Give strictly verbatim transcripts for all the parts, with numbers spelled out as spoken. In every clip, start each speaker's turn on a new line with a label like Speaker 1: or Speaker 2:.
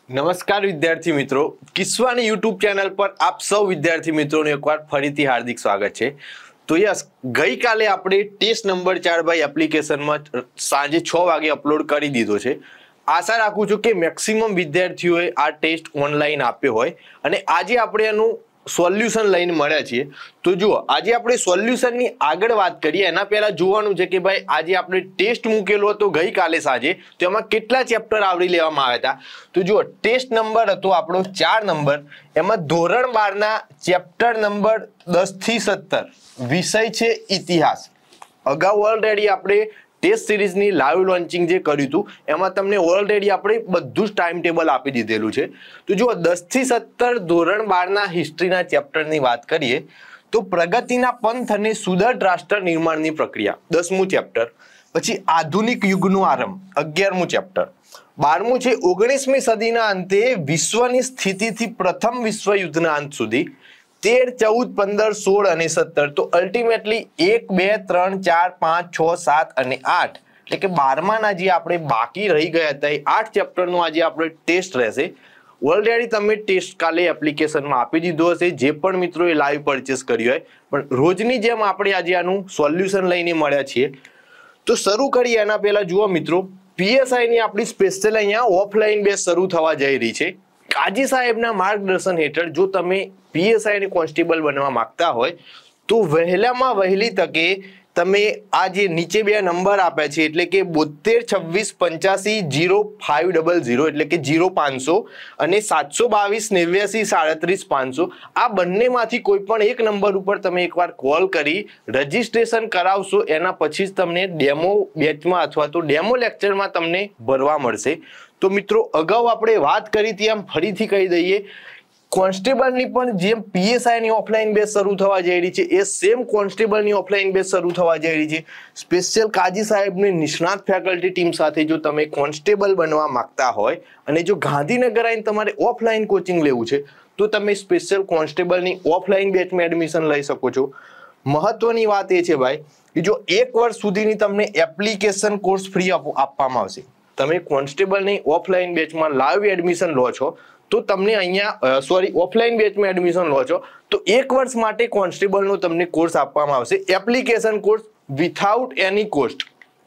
Speaker 1: નમસ્કાર વિદ્યાર્થી મિત્રો, કિસ્સાની યુટ્યુબ ચેનલ પર આપ સૌ વિદ્યાર્થી મિત્રોને એકવાર ફરીથી હાર્દિક સ્વાગત છે। તો યસ, ગઈકાલે આપણે ટેસ્ટ નંબર ચાર ભાઈ એપ્લિકેશનમાં સાંજે છ વાગે અપલોડ કરી દીધો છે। આશા રાખું છું કે મેક્સિમમ વિદ્યાર્થીઓએ આ ટેસ્ટ ઓનલાઈન આપ્યો હોય અને આજે આપણે એનું સોલ્યુશન લઈને મળ્યા છીએ। તો જુઓ, આજે આપણે સોલ્યુશનની આગળ વાત કરીએ એના પહેલા જોવાનું છે કે ભાઈ આજે આપણે ટેસ્ટ મૂકેલો હતો ગઈકાલે સાંજે, તો એમાં કેટલા ચેપ્ટર આવરી લેવામાં આવ્યા હતા। તો જુઓ, ટેસ્ટ નંબર હતો આપણો ચાર નંબર, એમાં ધોરણ બાર ના ચેપ્ટર નંબર દસ થી સત્તર વિષય છે ઇતિહાસ। અગાઉ ઓલરેડી આપણે ટેસ્ટ સિરીઝની લાઈવ લોન્ચિંગ જે કર્યું હતું એમાં તમને ઓલરેડી આપણે બધું જ ટાઈમ ટેબલ આપી દીધેલું છે। તો જુઓ, દસ થી સત્તર ધોરણ બારના હિસ્ટ્રીના ચેપ્ટરની વાત કરીએ તો પ્રગતિના પંથ અને સુદૃઢ રાષ્ટ્ર નિર્માણની પ્રક્રિયા દસમું ચેપ્ટર, પછી આધુનિક યુગનો આરંભ અગિયારમું ચેપ્ટર, બારમું છે ઓગણીસમી સદીના અંતે વિશ્વની સ્થિતિથી પ્રથમ વિશ્વયુદ્ધના અંત સુધી, તેર ચૌદ પંદર સોળ અને સત્તર। તો અલ્ટિમેટલી એક બે ત્રણ ચાર પાંચ છ સાત અને આઠ એટલે કે બારમાના જે આપણે બાકી રહી ગયા હતા એ આઠ ચેપ્ટરનો આજે આપણે ટેસ્ટ રહેશે। ઓલરેડી તમે ટેસ્ટ કાલે એપ્લિકેશનમાં આપી દીધો હશે જે પણ મિત્રોએ લાઈવ પરચેસ કર્યું હોય, પણ રોજની જેમ આપણે આજે આનું સોલ્યુશન લઈને મળ્યા છીએ। તો શરૂ કરીએ એના પહેલા જુઓ મિત્રો, પીએસઆઈની આપણી સ્પેશિયલ અહીંયા ઓફલાઈન બેચ શરૂ થવા જઈ રહી છે। કાજી સાહેબના માર્ગદર્શન હેઠળ જો તમે પીએસઆઈ કોન્સ્ટેબલ બનવા માંગતા હોય તો વહેલામાં વહેલી તકે તમે આ જે નીચે બે નંબર આપ્યા છે એટલે કે બોતેર છવ્વીસ પંચ્યાસી જીરો ફાઈવ ડબલ ઝીરો એટલે કે જીરો પાંચસો અને સાતસો બાવીસ નેવ્યાસી સાડત્રીસ પાંચસો આ બંનેમાંથી કોઈ પણ એક નંબર ઉપર તમે એકવાર કોલ કરી રજીસ્ટ્રેશન કરાવશો, એના પછી જ તમને ડેમો બેચમાં અથવા તો ડેમો લેક્ચરમાં તમને ભરવા મળશે। તો મિત્રો, અગાઉ આપણે વાત કરી હતી એમ ફરીથી કહી દઈએ, કોન્સ્ટેબલની પણ જેમ પીએસઆઈની ઓફલાઈન બેચ શરૂ થવા જઈ રહી છે એ સેમ કોન્સ્ટેબલની ઓફલાઈન બેચ શરૂ થવા જઈ રહી છે। સ્પેશિયલ કાજી સાહેબની નિષ્ણાત ફેકલ્ટી ટીમ સાથે જો તમે કોન્સ્ટેબલ બનવા માંગતા હોય અને જો ગાંધીનગર આવીને તમારે ઓફલાઈન કોચિંગ લેવું છે તો તમે સ્પેશિયલ કોન્સ્ટેબલની ઓફલાઈન બેચમાં એડમિશન લઈ શકો છો। મહત્વની વાત એ છે ભાઈ કે જો એક વર્ષ સુધીની તમને એપ્લિકેશન કોર્સ ફ્રી આપવામાં આવશે। તમે કોન્સ્ટેબલની ઓફલાઈન બેચમાં લાઈવ એડમિશન લો છો તો તમને અહીંયા સોરી ઓફલાઈન બેચમાં એડમિશન લો છો તો એક વર્ષ માટે કોન્સ્ટેબલનો તમને કોર્સ આપવામાં આવશે, application course without any cost.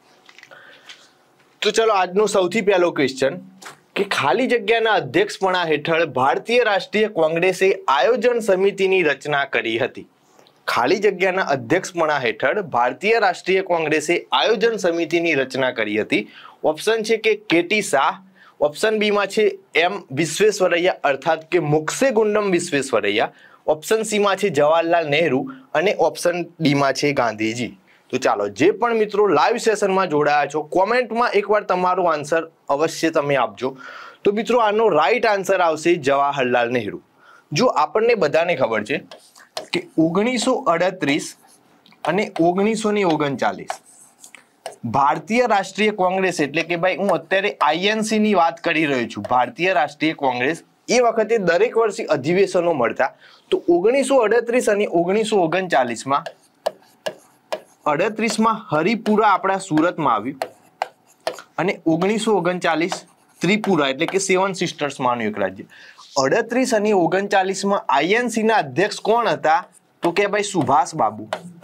Speaker 1: તો ચલો આજનો સૌથી પહેલો ક્વેશ્ચન કે ખાલી જગ્યાના અધ્યક્ષપણા હેઠળ ભારતીય રાષ્ટ્રીય કોંગ્રેસે આયોજન સમિતિની રચના કરી હતી। ખાલી જગ્યાના અધ્યક્ષપણા હેઠળ ભારતીય રાષ્ટ્રીય કોંગ્રેસે આયોજન સમિતિની રચના કરી હતી। ઓપ્શન છે કે કેટી શાહ, ઓપ્શન બી માં છે એમ વિશ્વેશ્વરૈયા અર્થાત કે મોક્ષે ગુંડમ વિશ્વેશ્વરૈયા, ઓપ્શન સી માં છે જવાહરલાલ નહેરુ અને ઓપ્શન ડી માં છે ગાંધીજી। તો ચાલો, જે પણ મિત્રો લાઈવ સેશનમાં જોડાયા છો કોમેન્ટમાં એકવાર તમારો આન્સર અવશ્ય તમે આપજો। તો મિત્રો, આનો રાઈટ આન્સર આવશે જવાહરલાલ નહેરુ। જો આપણને બધાને ખબર છે કે ઓગણીસો અડત્રીસ અને ઓગણીસો ને ઓગણચાલીસ ભારતીય રાષ્ટ્રીય કોંગ્રેસ એટલે કે ભાઈ હું અત્યારે આઈએનસી ની વાત કરી રહ્યો છું, ભારતીય રાષ્ટ્રીય કોંગ્રેસ, એ વખતે દરેક વર્ષે અધિવેશનો મળતા। તો ઓગણીસો અડત્રીસ અને ઓગણીસો ઓગણચાલીસ માં અડત્રીસ માં હરિપુરા આપણા સુરતમાં આવ્યું અને ઓગણીસો ઓગણચાલીસ ત્રિપુરા એટલે કે સેવન સિસ્ટર્સ માનું એક રાજ્ય। અડત્રીસ અને ઓગણચાલીસ માં આઈએનસી ના અધ્યક્ષ કોણ હતા તો કે ભાઈ સુભાષ બાબુ।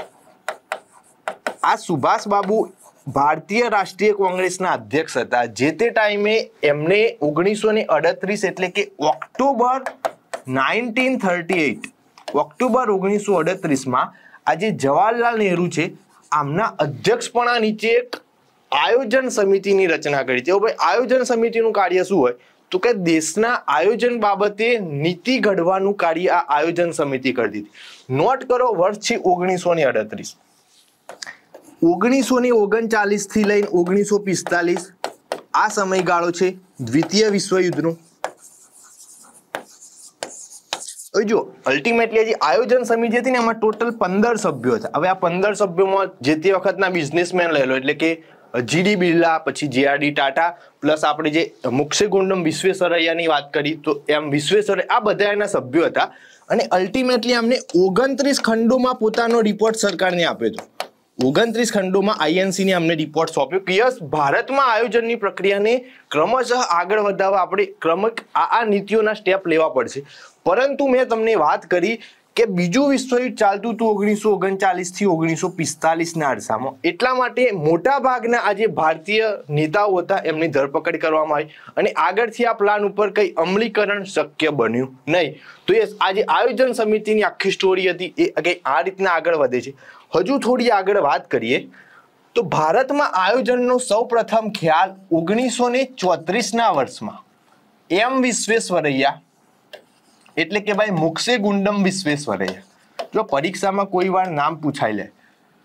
Speaker 1: આ સુભાષ બાબુ ભારતીય રાષ્ટ્રીય કોંગ્રેસના અધ્યક્ષ હતા। જે તે ટાઈમે એમને ઓગણીસો ને અડત્રીસ એટલે કે October nineteen thirty eight October ઓગણીસો અડત્રીસ માં આજે જવાહરલાલ નહેરુ છે આમના અધ્યક્ષપણા નીચે એક આયોજન સમિતિની રચના કરી છે। ભાઈ આયોજન સમિતિનું કાર્ય શું હોય તો કે દેશના આયોજન બાબતે નીતિ ઘડવાનું કાર્ય આ આયોજન સમિતિ કરતી હતી। નોટ કરો, વર્ષ છે ઓગણીસો ને અડત્રીસ, ઓગણીસો ને ઓગણચાલીસ થી લઈને ઓગણીસો પિસ્તાલીસ આ સમયગાળો છે દ્વિતીય વિશ્વયુદ્ધનો। હવે જો અલ્ટિમેટલી જે આયોજન સમિતિ હતી ને એમાં ટોટલ પંદર સભ્યો હતા। હવે આ પંદર સભ્યોમાં જે તે વખતના બિઝનેસમેન લઈ લો એટલે કે જીડી બિરલા, પછી જેઆરડી ટાટા, પ્લસ આપણે જે મોક્ષે ગુંડમ વિશ્વેશ્વરૈયાની વાત કરી તો એમ વિશ્વેશ્વરૈયા, આ બધા એના સભ્યો હતા અને અલ્ટિમેટલી અમને ઓગણત્રીસ ખંડોમાં પોતાનો રિપોર્ટ સરકારને આપ્યો હતો। ઓગણત્રીસ ખંડોમાં આઈએનસી ને અમને રિપોર્ટ સોંપ્યો કે યસ ભારતમાં આયોજનની પ્રક્રિયાને ક્રમશઃ આગળ વધારવા આપણે ક્રમિક આ આ નીતિઓના સ્ટેપ લેવા પડશે. પરંતુ મેં તમને વાત કરી કે બીજું વિશ્વયુદ્ધ ચાલતું હતું ઓગણીસો ઓગણચાલીસ થી ઓગણીસો પિસ્તાલીસ ના અરસામાં, એટલા માટે મોટા ભાગના આ જે ભારતીય નેતાઓ હતા એમની ધરપકડ કરવામાં આવી અને આગળથી આ પ્લાન ઉપર કઈ અમલીકરણ શક્ય બન્યું નહીં. તો એ આ જે આયોજન સમિતિની આખી સ્ટોરી હતી એ કઈ આ રીતના આગળ વધે છે. હજુ થોડી આગળ વાત કરીએ તો ભારતમાં આયોજનનો સૌ પ્રથમ ખ્યાલ ઓગણીસો ને ચોત્રીસ ના વર્ષમાં એમ વિશ્વેશ્વરૈયા એટલે કે ભાઈ મોક્ષે ગુંડમ વિશ્વેશ્વરૈયા, જો પરીક્ષામાં કોઈ વાર નામ પૂછાઈ લે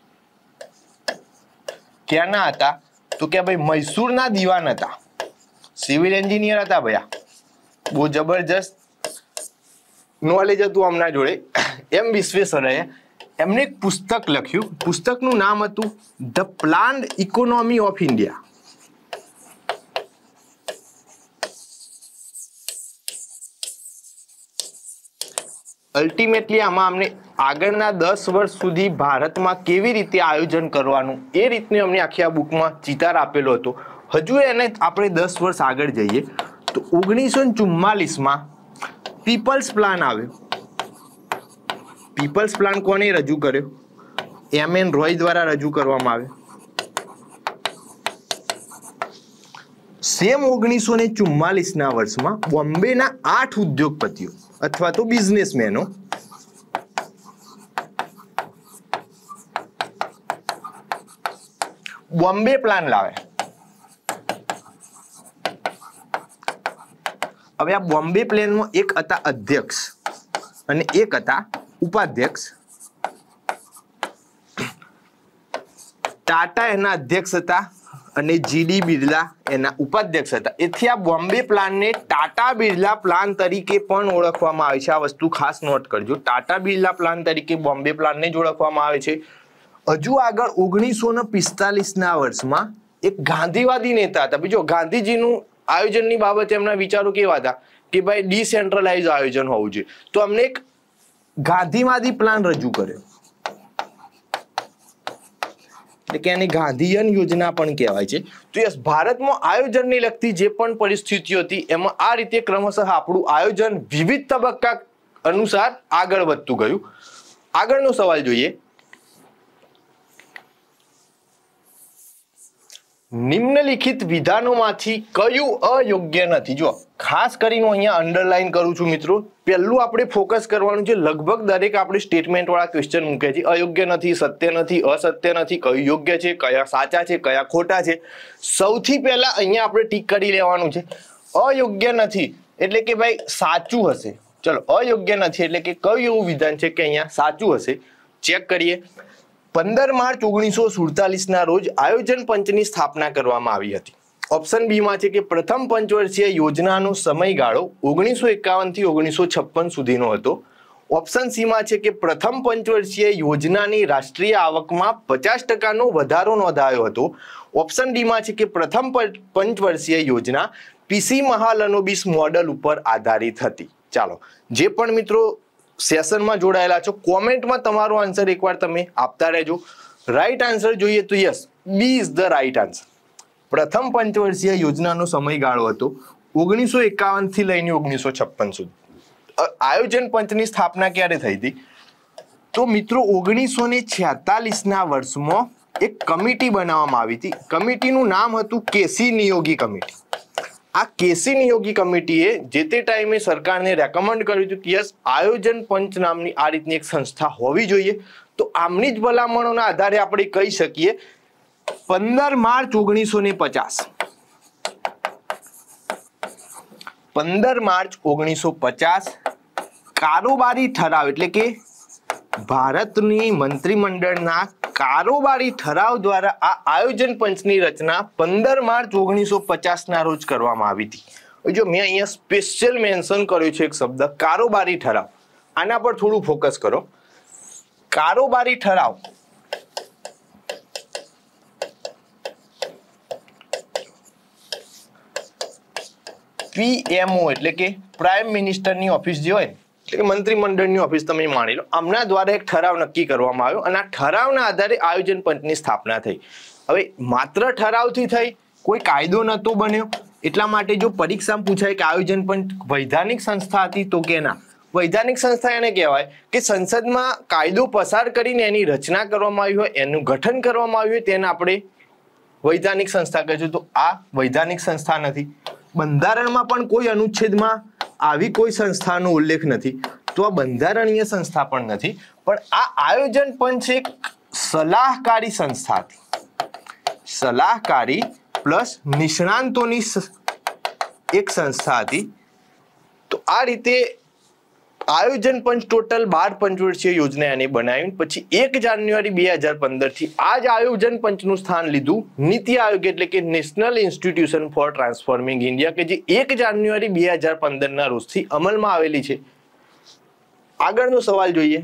Speaker 1: ક્યાંના હતા તો કે ભાઈ મૈસૂરના દીવાન હતા, સિવિલ એન્જિનિયર હતા ભૈયા, બહુ જબરજસ્ત નોલેજ હતું આમના જોડે. એમ વિશ્વેશ્વરૈયા એમને એક પુસ્તક લખ્યું, પુસ્તકનું નામ હતું the planned economy of India. Ultimately આમાં અમને આગળના દસ વર્ષ સુધી ભારતમાં કેવી રીતે આયોજન કરવાનું એ રીતની અમને આખી આ બુકમાં ચિતાર આપેલો હતો. હજુ એને આપણે દસ વર્ષ આગળ જઈએ તો ઓગણીસો ચુમ્માલીસમાં પીપલ્સ પ્લાન આવ્યો. પીપલ્સ પ્લાન કોને રજૂ કર્યો? એમ એન રોય દ્વારા રજૂ કરવામાં આવ્યો. સેમ ઓગણીસો ને ચુમ્માલીસ ના વર્ષમાં બોમ્બેના આઠ ઉદ્યોગપતિઓ અથવા તો બિઝનેસમેનો બોમ્બે પ્લાન લાવે. હવે આ બોમ્બે પ્લાનમાં એક હતા અધ્યક્ષ અને એક હતા ઉપાધ્યક્ષ. ટાટા એના અધ્યક્ષ હતા અને જીડી બિરલા એના ઉપાધ્યક્ષ હતા. એથી આ બોમ્બે પ્લાનને ટાટા બિરલા પ્લાન તરીકે પણ ઓળખવામાં આવે છે. આ વસ્તુ ખાસ નોટ કરજો, ટાટા બિરલા પ્લાન તરીકે બોમ્બે પ્લાનને જ ઓળખવામાં આવે છે. હજુ આગળ ઓગણીસો ને પિસ્તાલીસ ના વર્ષમાં એક ગાંધીવાદી નેતા હતા. બીજો ગાંધીજીનું આયોજનની બાબતે એમના વિચારો કેવા હતા કે ભાઈ ડિસેન્ટ્રલાઇઝ આયોજન હોવું જોઈએ, તો અમને એક ગાંધીવાદી પ્લાન રજૂ કર્યો એટલે કે આને ગાંધીયન યોજના પણ કહેવાય છે. તો યસ ભારતમાં આયોજનને લગતી જે પણ પરિસ્થિતિઓ હતી એમાં આ રીતે ક્રમશઃ આપણું આયોજન વિવિધ તબક્કા અનુસાર આગળ વધતું ગયું. આગળનો સવાલ જોઈએ. નિમ્નલિખિત વિધાનોમાંથી કયું અયોગ્ય નથી? જો ખાસ કરીને અહીંયા અંડરલાઈન કરું છું મિત્રો, પહેલું આપણે ફોકસ કરવાનું છે. લગભગ દરેક આપણે સ્ટેટમેન્ટ વાળા ક્વેશ્ચન મૂકે છે અયોગ્ય નથી, સત્ય નથી, અસત્ય નથી, કયું યોગ્ય છે, કયા સાચા છે, કયા ખોટા છે. સૌથી પહેલા અહીંયા આપણે ટીક કરી લેવાનું છે અયોગ્ય નથી એટલે કે ભાઈ સાચું હશે. ચલો અયોગ્ય નથી એટલે કે કયું એવું વિધાન છે કે અહીંયા સાચું હશે? ચેક કરીએ. પંદર માર્ચ ઓગણીસો સુડતાલીસ ના રોજ આયોજન પંચની સ્થાપના કરવામાં આવી હતી. ઓપ્શન બી માં છે કે પ્રથમ પંચવર્ષીય યોજનાનો સમયગાળો ઓગણીસો એકાવન થી ઓગણીસો છપ્પન સુધીનો હતો. ઓપ્શન સી માં છે કે પ્રથમ પંચવર્ષીય યોજનાની રાષ્ટ્રીય આવકમાં પચાસ ટકાનો વધારો નોંધાયો હતો. ઓપ્શન ડી માં છે કે પ્રથમ પંચવર્ષીય યોજના પીસી મહાલનોબિસ મોડલ ઉપર આધારિત હતી. ચાલો જે પણ મિત્રો સેશનમાં જોડાયેલા છો કોમેન્ટમાં તમારો આન્સર એકવાર તમે આપતા રહેજો. રાઈટ આન્સર જોઈએ તો yes B is the right answer. પ્રથમ પંચવર્ષીય યોજનાનો સમયગાળો હતો ઓગણીસો એકાવન થી લઈને ઓગણીસો છપ્પન સુધી. આયોજન પંચની સ્થાપના ક્યારે થઈ હતી? તો મિત્રો ઓગણીસો ને છેતાલીસ ના વર્ષમાં એક કમિટી બનાવવામાં આવી હતી. કમિટીનું નામ હતું કેસી નિયોગી કમિટી. આ કેસી નિયોગી કમિટીએ જે તે ટાઈમે સરકારને રેકમેન્ડ કર્યું હતું કે યસ આયોજન પંચ નામની આ રીતની એક સંસ્થા હોવી જોઈએ. તો આમની જ ભલામણોના આધારે આપણે કહી શકીએ પંદર માર્ચ ઓગણીસો ને પચાસ પંદર માર્ચ ઓગણીસો પચાસ કારોબારી ઠરાવ એટલે કે ભારતની મંત્રીમંડળના કારોબારી ઠરાવ દ્વારા આ આયોજન પંચની રચના પંદર માર્ચ ઓગણીસો પચાસ ના રોજ કરવામાં આવી હતી. જો મેં અહીંયા સ્પેશિયલ મેન્શન કર્યું છે એક શબ્દ કારોબારી ઠરાવ, આના પર થોડું ફોકસ કરો. કારોબારી ઠરાવ પીએમઓ એટલે કે પ્રાઇમ મિનિસ્ટરની ઓફિસ જે હોય એટલે કે મંત્રીમંડળની ઓફિસ તમે માની લો, આમના દ્વારા એક ઠરાવ નક્કી કરવામાં આવ્યો અને આ ઠરાવના આધારે આયોજન પંચની સ્થાપના થઈ. હવે માત્ર ઠરાવથી થઈ, કોઈ કાયદો નહોતો બન્યો, એટલા માટે જો પરીક્ષામાં પૂછાય કે આયોજન પંચ વૈધાનિક સંસ્થા હતી તો કે ના, વૈધાનિક સંસ્થા એને કહેવાય કે સંસદમાં કાયદો પસાર કરીને એની રચના કરવામાં આવી હોય, એનું ગઠન કરવામાં આવ્યું હોય તેને આપણે વૈધાનિક સંસ્થા કહીશું. તો આ વૈધાનિક સંસ્થા નથી. બંધારણમાં પણ કોઈ અનુચ્છેદમાં આવી કોઈ સંસ્થાનો ઉલ્લેખ નથી, તો આ બંધારણીય સંસ્થા પણ નથી. પણ આ આયોજન પંચ એક સલાહકારી સંસ્થા હતી, સલાહકારી પ્લસ નિષ્ણાંતોની એક સંસ્થા હતી. તો આ રીતે આયોજન પંચ ટોટલ બાર પંચવર્ષીય યોજના એને બનાવી. પછી એક જાન્યુઆરી બે હજાર પંદર થી આ જ આયોજન પંચનું સ્થાન લીધું નીતિ આયોગ એટલે કે national institution for transforming India, કે જે એક જાન્યુઆરી બે હજાર પંદર ના રોજથી અમલમાં આવેલી છે. આગળનો સવાલ જોઈએ.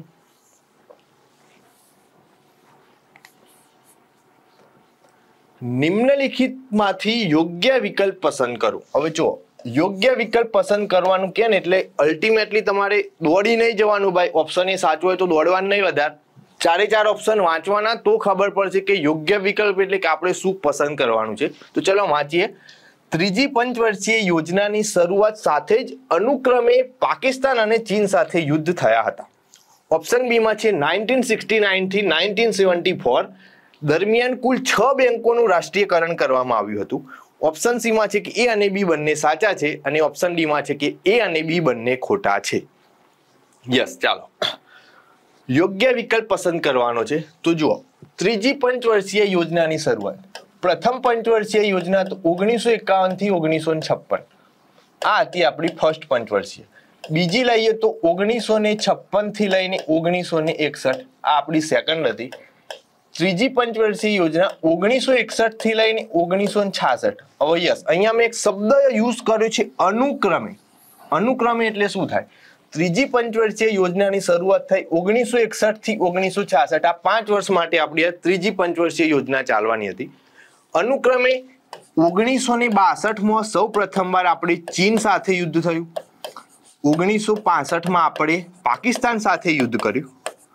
Speaker 1: નિમ્નલિખિતમાંથી યોગ્ય વિકલ્પ પસંદ કરો. હવે જો યોગ્ય વિકલ્પ પસંદ કરવાનું કે ને એટલે અલ્ટિમેટલી તમારે દોડી નહીં જવાનું ભાઈ, ઓપ્શન એ સાચું હોય તો દોડવાનું નહીં વધારે, ચારે ચાર ઓપ્શન વાંચવાના તો ખબર પડશે કે યોગ્ય વિકલ્પ એટલે કે આપણે શું પસંદ કરવાનું છે. તો ચલો વાંચીએ. ત્રીજી પંચવર્ષીય યોજનાની શરૂઆત સાથે જ અનુક્રમે પાકિસ્તાન અને ચીન સાથે યુદ્ધ થયા હતા. ઓપ્શન બી માં છે નાઇન્ટીન સિક્સટી નાઇન થી નાઇન્ટીન સેવન્ટી ફોર દરમિયાન કુલ છ બેંકોનું રાષ્ટ્રીયકરણ કરવામાં આવ્યું હતું. ઓપ્શન સી માં છે કે એ અને બી બંને સાચા છે અને ઓપ્શન ડી માં છે કે એ અને બી બંને ખોટા છે. યસ, ચાલો યોગ્ય વિકલ્પ પસંદ કરવાનો છે. તો જુઓ, ત્રીજી પંચવર્ષીય યોજનાની શરૂઆત, પ્રથમ પંચવર્ષીય યોજના તો ઓગણીસો એકાવન થી ઓગણીસો છપ્પન, આ હતી આપણી ફર્સ્ટ પંચવર્ષીય. બીજી લઈએ તો ઓગણીસો ને છપ્પન થી લઈને ઓગણીસો ને એકસઠ, આ આપણી સેકન્ડ હતી. ત્રીજી પંચવર્ષીય યોજના ઓગણીસો એકસઠ થી લઈને ઓગણીસો છાસઠ. હવે યસ, અહીંયા મેં એક શબ્દ યુઝ કર્યો છે અનુક્રમે. અનુક્રમે એટલે શું થાય? ત્રીજી પંચવર્ષીય યોજનાની શરૂઆત થઈ ઓગણીસો એકસઠ થી ઓગણીસો છાસઠ, આ પાંચ વર્ષ માટે આપણી ત્રીજી પંચવર્ષીય યોજના ચાલવાની હતી. અનુક્રમે ઓગણીસો ને બાસઠ માં સૌ પ્રથમવાર આપણે ચીન સાથે યુદ્ધ થયું, ઓગણીસો પાસઠ માં આપણે પાકિસ્તાન સાથે યુદ્ધ કર્યું,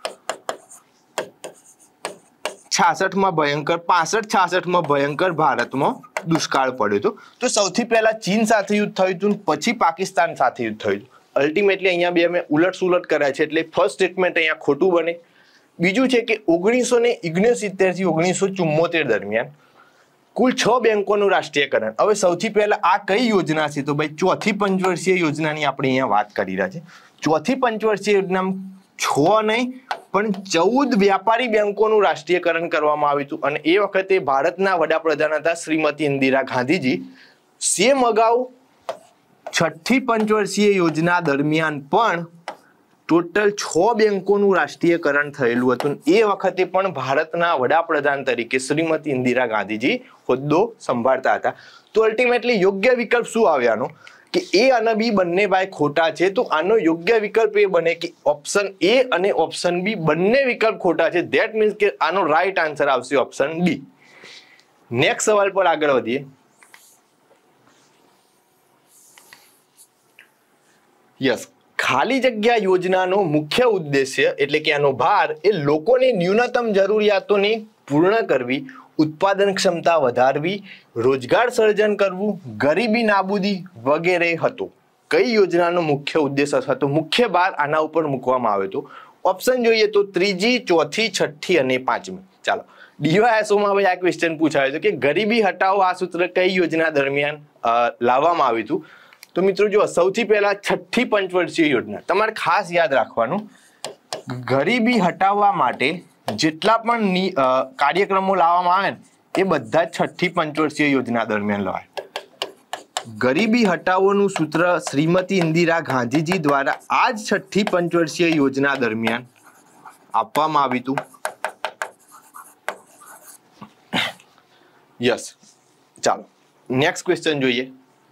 Speaker 1: છાસઠ માં ભયંકર પાસઠ છાસઠ માં ભયંકર ભારતમાં દુષ્કાળ પડ્યો હતો. તો સૌથી પહેલા ચીન સાથે યુદ્ધ થયું હતું, પછી પાકિસ્તાન સાથે યુદ્ધ થયું હતું. અલ્ટિમેટલી અહીંયા બે મેં ઉલટ સુલટ કર્યા છે એટલે ફર્સ્ટ સ્ટેટમેન્ટ અહીંયા ખોટું બને. બીજું છે કે ઓગણીસો ને ઓગણસિત્તેર થી ઓગણીસો ચુમ્મોતેર દરમિયાન કુલ છ બેંકોનું રાષ્ટ્રીયકરણ. હવે સૌથી પહેલા આ કઈ યોજના છે? તો ભાઈ ચોથી પંચવર્ષીય યોજનાની આપણે અહીંયા વાત કરી રહ્યા છે. ચોથી પંચવર્ષીય યોજનામાં છ નહીં પણ ચૌદ વ્યાપારી બેંકોનું રાષ્ટ્રીયકરણ કરવામાં આવ્યું હતું અને એ વખતે ભારતના વડાપ્રધાન હતા શ્રીમતી ઇન્દિરા ગાંધીજી. સેમ અગાઉ છઠ્ઠી પંચવર્ષીય યોજના દરમિયાન પણ ટોટલ છ બેંકોનું રાષ્ટ્રીયકરણ થયેલું હતું. એ વખતે પણ ભારતના વડાપ્રધાન તરીકે શ્રીમતી ઇન્દિરા ગાંધીજી હોદ્દો સંભાળતા હતા. તો અલ્ટિમેટલી યોગ્ય વિકલ્પ શું આવ્યાનો કે એ અને બી બંને ભાઈ ખોટા છે. તો આનો યોગ્ય વિકલ્પ એ બને કે ઓપ્શન એ અને ઓપ્શન બી બંને વિકલ્પ ખોટા છે. ધેટ મીન્સ કે આનો રાઈટ આન્સર આવશે ઓપ્શન બી. નેક્સ્ટ સવાલ પર આગળ વધીએ. યસ, ખાલી જગ્યા યોજનાનો મુખ્ય ઉદ્દેશ્ય એટલે કે આનો ભાર એ લોકોની ન્યૂનતમ જરૂરિયાતોને પૂર્ણ કરવી, ઉત્પાદન ક્ષમતા વધારવી, રોજગાર સર્જન કરવું, ગરીબી નાબૂદી વગેરે હતો. કઈ યોજનાનો મુખ્ય ઉદ્દેશ હતો? મુખ્ય ભાર આના ઉપર મૂકવામાં આવ્યો હતો. ઓપ્શન જોઈએ તો ત્રીજી, ચોથી, છઠ્ઠી અને પાંચમી. ચાલો, ડીવાયએસઓમાં ભાઈ આ ક્વેશ્ચન પૂછાયો છે કે ગરીબી હટાવો આ સૂત્ર કઈ યોજના દરમિયાન લાવવામાં આવ્યું હતું? તો મિત્રો જો સૌથી પહેલા છઠ્ઠી પંચવર્ષીય યોજના તમારે ખાસ યાદ રાખવાનું, ગરીબી હટાવવા માટે જેટલા પણ કાર્યક્રમો લાવવામાં આવે ને એ બધા છઠ્ઠી પંચવર્ષીય યોજના દરમિયાન લવાય. ગરીબી હટાવોનું સૂત્ર શ્રીમતી ઇન્દિરા ગાંધીજી દ્વારા આ જ છઠ્ઠી પંચવર્ષીય યોજના દરમિયાન આપવામાં આવ્યું હતું. યસ, ચાલો નેક્સ્ટ ક્વેશ્ચન જોઈએ.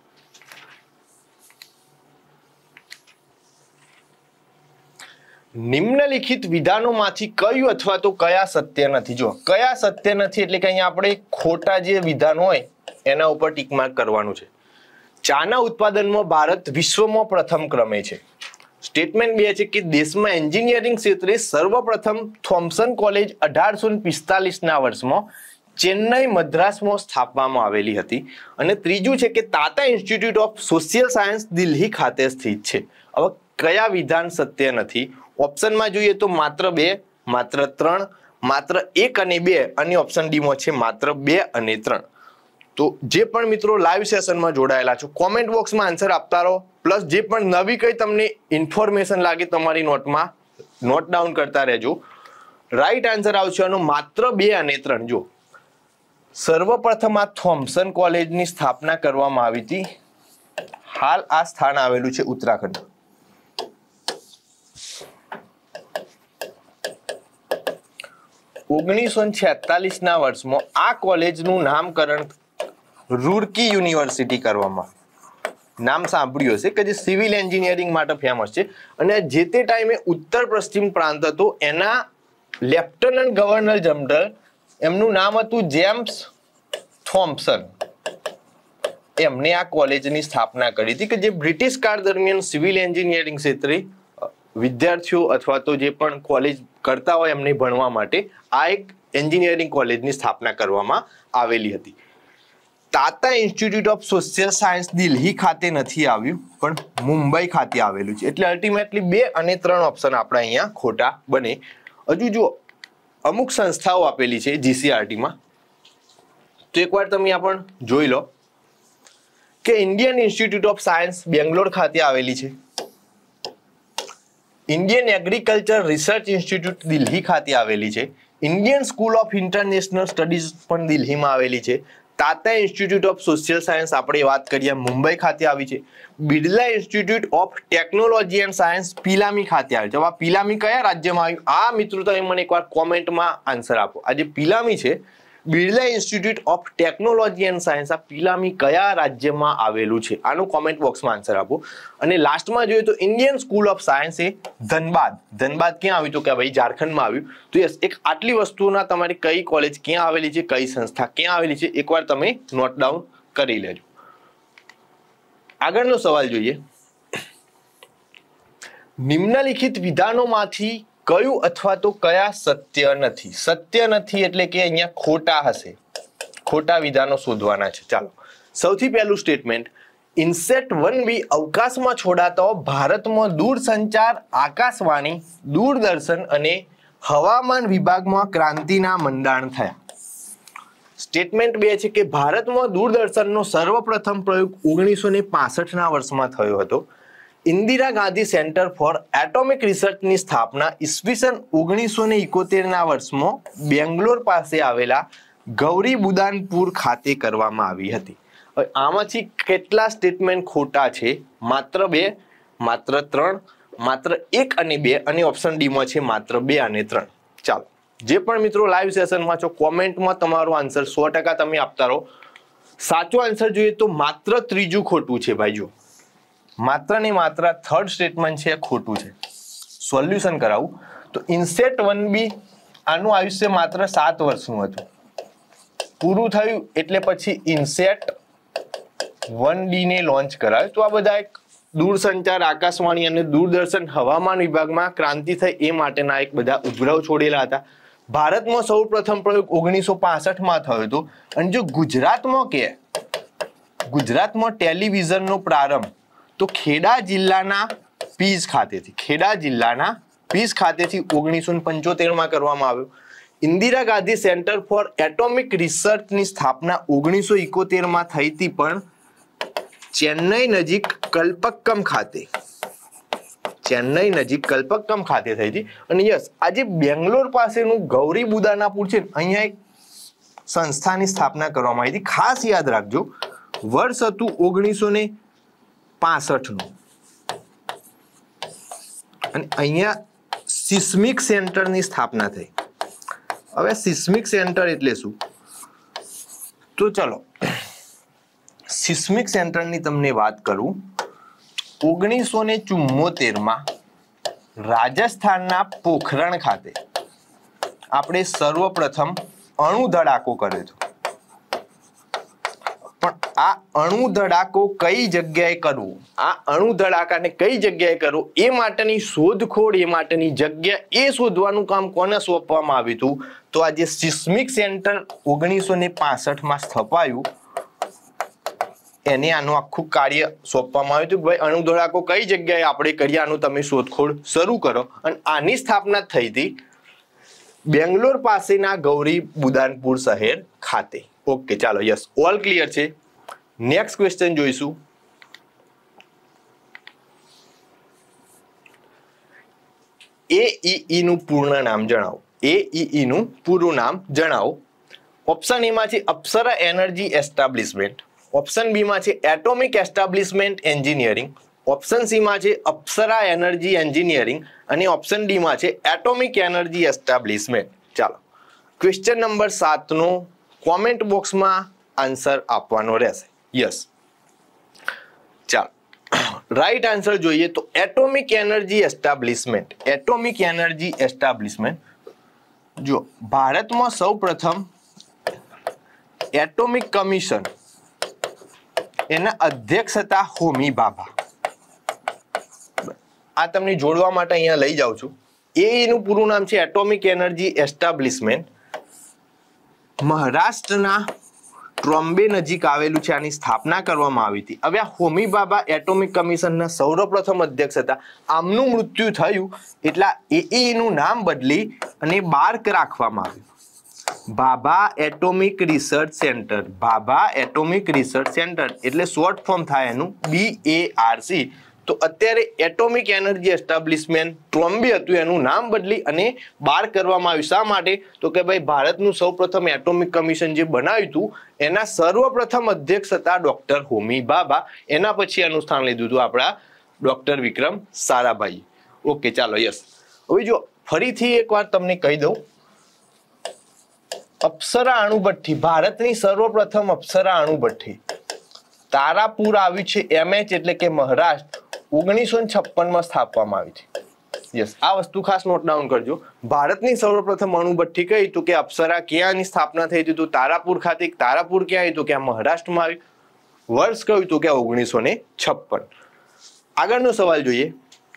Speaker 1: નિમ્નલિખિત વિધાનોમાંથી કયું અથવા તો કયા સત્ય નથી? જો કયા સત્ય નથી એટલે કે અહીંયા આપણે ખોટા જે વિધાન હોય એના ઉપર ટીક માર્ક કરવાનું છે. ચાના ઉત્પાદનમાં ભારત વિશ્વમાં પ્રથમ ક્રમે છે. સ્ટેટમેન્ટ બે છે કે દેશમાં એન્જિનિયરિંગ ક્ષેત્રે સર્વપ્રથમ થોમ્સન કોલેજ અઢારસો પિસ્તાલીસ ના વર્ષમાં ચેન્નઈ મદ્રાસમાં સ્થાપવામાં આવેલી હતી. અને ત્રીજું છે કે Tata institute of social science Delhi ખાતે સ્થિત છે. હવે કયા વિધાન સત્ય નથી? ઓપ્શનમાં જોઈએ તો માત્ર બે, માત્ર ત્રણ, માત્ર એક અને બે, અને ઓપ્શન ડીમાં છે માત્ર બે અને ત્રણ. તો જે પણ મિત્રો લાઈવ સેશનમાં જોડાયેલા છો કોમેન્ટ બોક્સમાં આન્સર આપતા રહો, પ્લસ જે પણ નવી કઈ તમને ઇન્ફોર્મેશન લાગે તમારી નોટમાં નોટ ડાઉન કરતા રહેજો. રાઈટ આન્સર આવશે આનો માત્ર બે અને ત્રણ. જો સર્વપ્રથમ આ થોમ્સન કોલેજની સ્થાપના કરવામાં આવી હતી. હાલ આ સ્થાન આવેલું છે ઉત્તરાખંડ. ઓગણીસો છેતાલીસ ના વર્ષમાં આ કોલેજનું નામકરણ રૂરકી યુનિવર્સિટી કરવામાં. નામ સાંભળ્યું હશે કે જે સિવિલ એન્જિનિયરિંગ માટે ફેમસ છે. અને જે તે ટાઈમે ઉત્તર પશ્ચિમ પ્રાંત હતો એના લેફ્ટનન્ટ ગવર્નર જનરલ એમનું નામ હતું જેમ્સ થોમ્સન. એમને આ કોલેજની સ્થાપના કરી હતી કે જે બ્રિટિશ કાળ દરમિયાન સિવિલ એન્જિનિયરિંગ ક્ષેત્રે વિદ્યાર્થીઓ અથવા તો જે પણ કોલેજ કરતા હોય એમને ભણવા માટે આ એક એન્જિનિયરિંગ કોલેજની સ્થાપના કરવામાં આવેલી હતી. Tata institute of social science Delhi ખાતે નથી આવ્યું, પણ મુંબઈ ખાતે આવેલું છે. એટલે અલ્ટિમેટલી બે અને ત્રણ ઓપ્શન આપણા અહીંયા ખોટા બને. હજુ જો અમુક સંસ્થાઓ આપેલી છે જીસીઆરટીમાં, તો એકવાર તમે આ પણ જોઈ લો કે Indian institute of science Bangalore ખાતે આવેલી છે. Indian agriculture research institute Delhi ખાતે આવેલી છે. Indian school of international studies પણ દિલ્હીમાં આવેલી છે. Tata institute of social science આપણે વાત કરીએ મુંબઈ ખાતે આવી છે. Birla institute of technology and science Pilani ખાતે આવી છે. આ પિલામી કયા રાજ્યમાં આવ્યું? આ મિત્રો તમે મને એકવાર કોમેન્ટમાં આન્સર આપો. આ જે પિલામી છે Birla institute of technology and science, આ પિલામી કયા રાજ્યમાં આવેલું છે? આનું કોમેન્ટ બોક્સમાં આન્સર આપો. અને લાસ્ટમાં જોઈએ તો ઇન્ડિયન સ્કૂલ ઓફ સાયન્સ એ ધનબાદ. ધનબાદ ક્યાં આવ્યું? તો કે ભાઈ ઝારખંડમાં આવ્યું. તો યસ, એક આટલી વસ્તુના તમારી કઈ કોલેજ ક્યાં આવેલી છે, કઈ સંસ્થા ક્યાં આવેલી છે, એકવાર તમે નોટ ડાઉન કરી લેજો. આગળનો સવાલ જોઈએ. નિમ્નલિખિત વિધાનોમાંથી કયું અથવા તો કયા સત્ય નથી? સત્ય નથી એટલે કે અહીંયા ખોટા હશે. ખોટા વિધાનો શોધવાના છે. ચાલો, સૌથી પહેલું સ્ટેટમેન્ટ, ઇનસેટ વન બી અવકાશમાં છોડાતો ભારતમાં દૂરસંચાર, આકાશવાણી, દૂરદર્શન અને હવામાન વિભાગમાં ક્રાંતિના મંડાણ થયા. સ્ટેટમેન્ટ બે છે કે ભારતમાં દૂરદર્શનનો સર્વપ્રથમ પ્રયોગ ઓગણીસો ને પાસઠ ના વર્ષમાં થયો હતો. Indira Gandhi centre for atomic રિસર્ચની સ્થાપના ઈસવીસન ઓગણીસો ને ઇકોતેર ના વર્ષમાં બેંગ્લોર પાસે આવેલા ગૌરી બુદાનપુર ખાતે કરવામાં આવી હતી. હવે આમાંથી કેટલા સ્ટેટમેન્ટ ખોટા છે? માત્ર બે, માત્ર ત્રણ, માત્ર એક અને બે, અને ઓપ્શન ડીમાં છે માત્ર બે અને ત્રણ. ચાલો, જે પણ મિત્રો લાઈવ સેશનમાં છો કોમેન્ટમાં તમારો આન્સર સો ટકા તમે આપતા રહો. સાચો આન્સર જોઈએ તો માત્ર ત્રીજું ખોટું છે ભાઈ. જો માત્ર ને માત્ર થર્ડ સ્ટેટમેન્ટ છે ખોટું છે. સોલ્યુશન કરાવું તો ઇનસેટ વન બી આનું આયુષ્ય માત્ર સાત વર્ષનું હતું. પૂરું થયું એટલે પછી ઇનસેટ વન ડી ને લોન્ચ કરાયું. તો આ બધા એક દૂરસંચાર, આકાશવાણી અને દૂરદર્શન હવામાન વિભાગમાં ક્રાંતિ થઈ એ માટેના એક બધા ઉપગ્રહ છોડેલા હતા. ભારતમાં સૌ પ્રથમ પ્રયોગ ઓગણીસો પાસઠ માં થયો હતો. અને જો ગુજરાતમાં કે ગુજરાતમાં ટેલિવિઝનનો પ્રારંભ તો ખેડા જિલ્લાના પીજ ખાતેથી ખેડા જિલ્લાના પીજ ખાતેથી ઓગણીસો પંચોતેર માં કરવામાં આવ્યો. Indira Gandhi centre for atomic રિસર્ચની સ્થાપના ઓગણીસો ઇકોતેર માં થઈ હતી, પણ ચેન્નઈ નજીક કલ્પક્કમ ખાતે ચેન્નઈ નજીક કલ્પક્કમ ખાતે થઈ હતી. અને યસ, આજે બેંગ્લોર પાસેનું ગૌરી બુદાનાપુર છે, અહીંયા એક સંસ્થાની સ્થાપના કરવામાં આવી હતી. ખાસ યાદ રાખજો, વર્ષ હતું ઓગણીસો ને પાસઠ નું. અને અહીંયા સિસ્મિક સેન્ટરની સ્થાપના થઈ. હવે સિસ્મિક સેન્ટર એટલે શું? તો ચલો સિસ્મિક સેન્ટરની તમને વાત કરું. ઓગણીસો ને ચુમ્મોતેર માં રાજસ્થાનના પોખરણ ખાતે આપણે સર્વપ્રથમ અણુ ધડાકો કર્યો હતો. પણ આ અણુ ધડાકો કઈ જગ્યાએ કરવો, આ અણુ ધડાકાને કઈ જગ્યાએ કરવો એ માટેની શોધખોળ, એ માટેની જગ્યા, એ શોધવાનું કામ કોને સોંપવામાં આવ્યું હતું? તો આ જે સિસ્મિક સેન્ટર ઓગણીસો ને પાસઠ માં સ્થપાયું એને આનું આખું કાર્ય સોંપવામાં આવ્યું હતું. ભાઈ અણુ ધડાકો કઈ જગ્યાએ આપણે કરીએ, આનું તમે શોધખોળ શરૂ કરો. અને આની સ્થાપના થઈ હતી બેંગ્લોર પાસેના ગૌરી બુદાનપુર શહેર ખાતે. ઓકે, ચાલો, યસ, ઓલ ક્લિયર છે. નેક્સ્ટ ક્વેશ્ચન જોઈશું. એઈઈ નું પૂર્ણ નામ જણાવો. એઈઈ નું પૂરું નામ જણાવો. ઓપ્શન એ માં છે Apsara energy establishment, option B માં છે atomic establishment engineering, option C માં છે અપ્સરા એનર્જી એન્જિનિયરિંગ અને ઓપ્શન ડી માં છે એટોમિક એનર્જી એસ્ટાબ્લિશમેન્ટ. ચાલો, ક્વેશ્ચન નંબર સાત નો કોમેન્ટ બોક્સમાં આન્સર આપવાનો રહેશે. યસ, ચાલો, રાઈટ આન્સર જોઈએ તો atomic energy establishment. Atomic energy establishment, જો ભારતમાં સૌ પ્રથમ એટોમિક કમિશન એના અધ્યક્ષ હતા હોમી ભાભા. આ તમને જોડવા માટે અહીંયા લઈ જાઉં છું. એ નું પૂરું નામ છે એટોમિક એનર્જી એસ્ટાબ્લિશમેન્ટ. મહારાષ્ટ્રના ટ્રોમ્બે નજીક આવેલું છે. આની સ્થાપના કરવામાં આવી હતી. હવે આ હોમી ભાભા એટોમિક કમિશનના સૌપ્રથમ અધ્યક્ષ હતા. આમનું મૃત્યુ થયું એટલે એઈ નું નામ બદલી અને બાર્ક રાખવામાં આવ્યું. Bhabha atomic research centre. Bhabha atomic research centre એટલે શોર્ટ ફોર્મ થાય એનું બી એ આર સી. તો અત્યારે એટોમિક એનર્જી એસ્ટાબ્લિશમેન્ટ ટ્રોમ્બે હતું, એનું નામ બદલી અને બાર કરવામાં આવ્યું. શા માટે? તો કે ભાઈ ભારતનું સૌપ્રથમ એટોમિક કમિશન જે બનાવ્યું હતું એના સર્વપ્રથમ અધ્યક્ષ હતા ડોક્ટર હોમી ભાભા. એના પછી એનું સ્થાન લીધું હતું આપણા ડોક્ટર વિક્રમ સારાભાઈ. ઓકે, ચાલો, યસ. હવે જો ફરીથી એકવાર તમને કહી દઉં, અપ્સરા અણુભઠ્ઠી, ભારતની સર્વપ્રથમ અપ્સરા અણુભઠ્ઠી તારાપુર આવ્યું છે એમએચ એટલે કે મહારાષ્ટ્ર ઓગણીસો છપ્પન માં સ્થાપવામાં આવી છે. યસ, આ વસ્તુ ખાસ નોટ ડાઉન કરજો. ભારતની સર્વપ્રથમ અણુભઠ્ઠી કઈ તો કે અપ્સરા. ક્યાંની સ્થાપના થઈ હતી તો તારાપુર ખાતે. તારાપુર ક્યાં આવ્યું તો કે મહારાષ્ટ્રમાં આવ્યું. વર્ષ કયું તો કે ઓગણીસો ને છપ્પન. આગળનો સવાલ જોઈએ.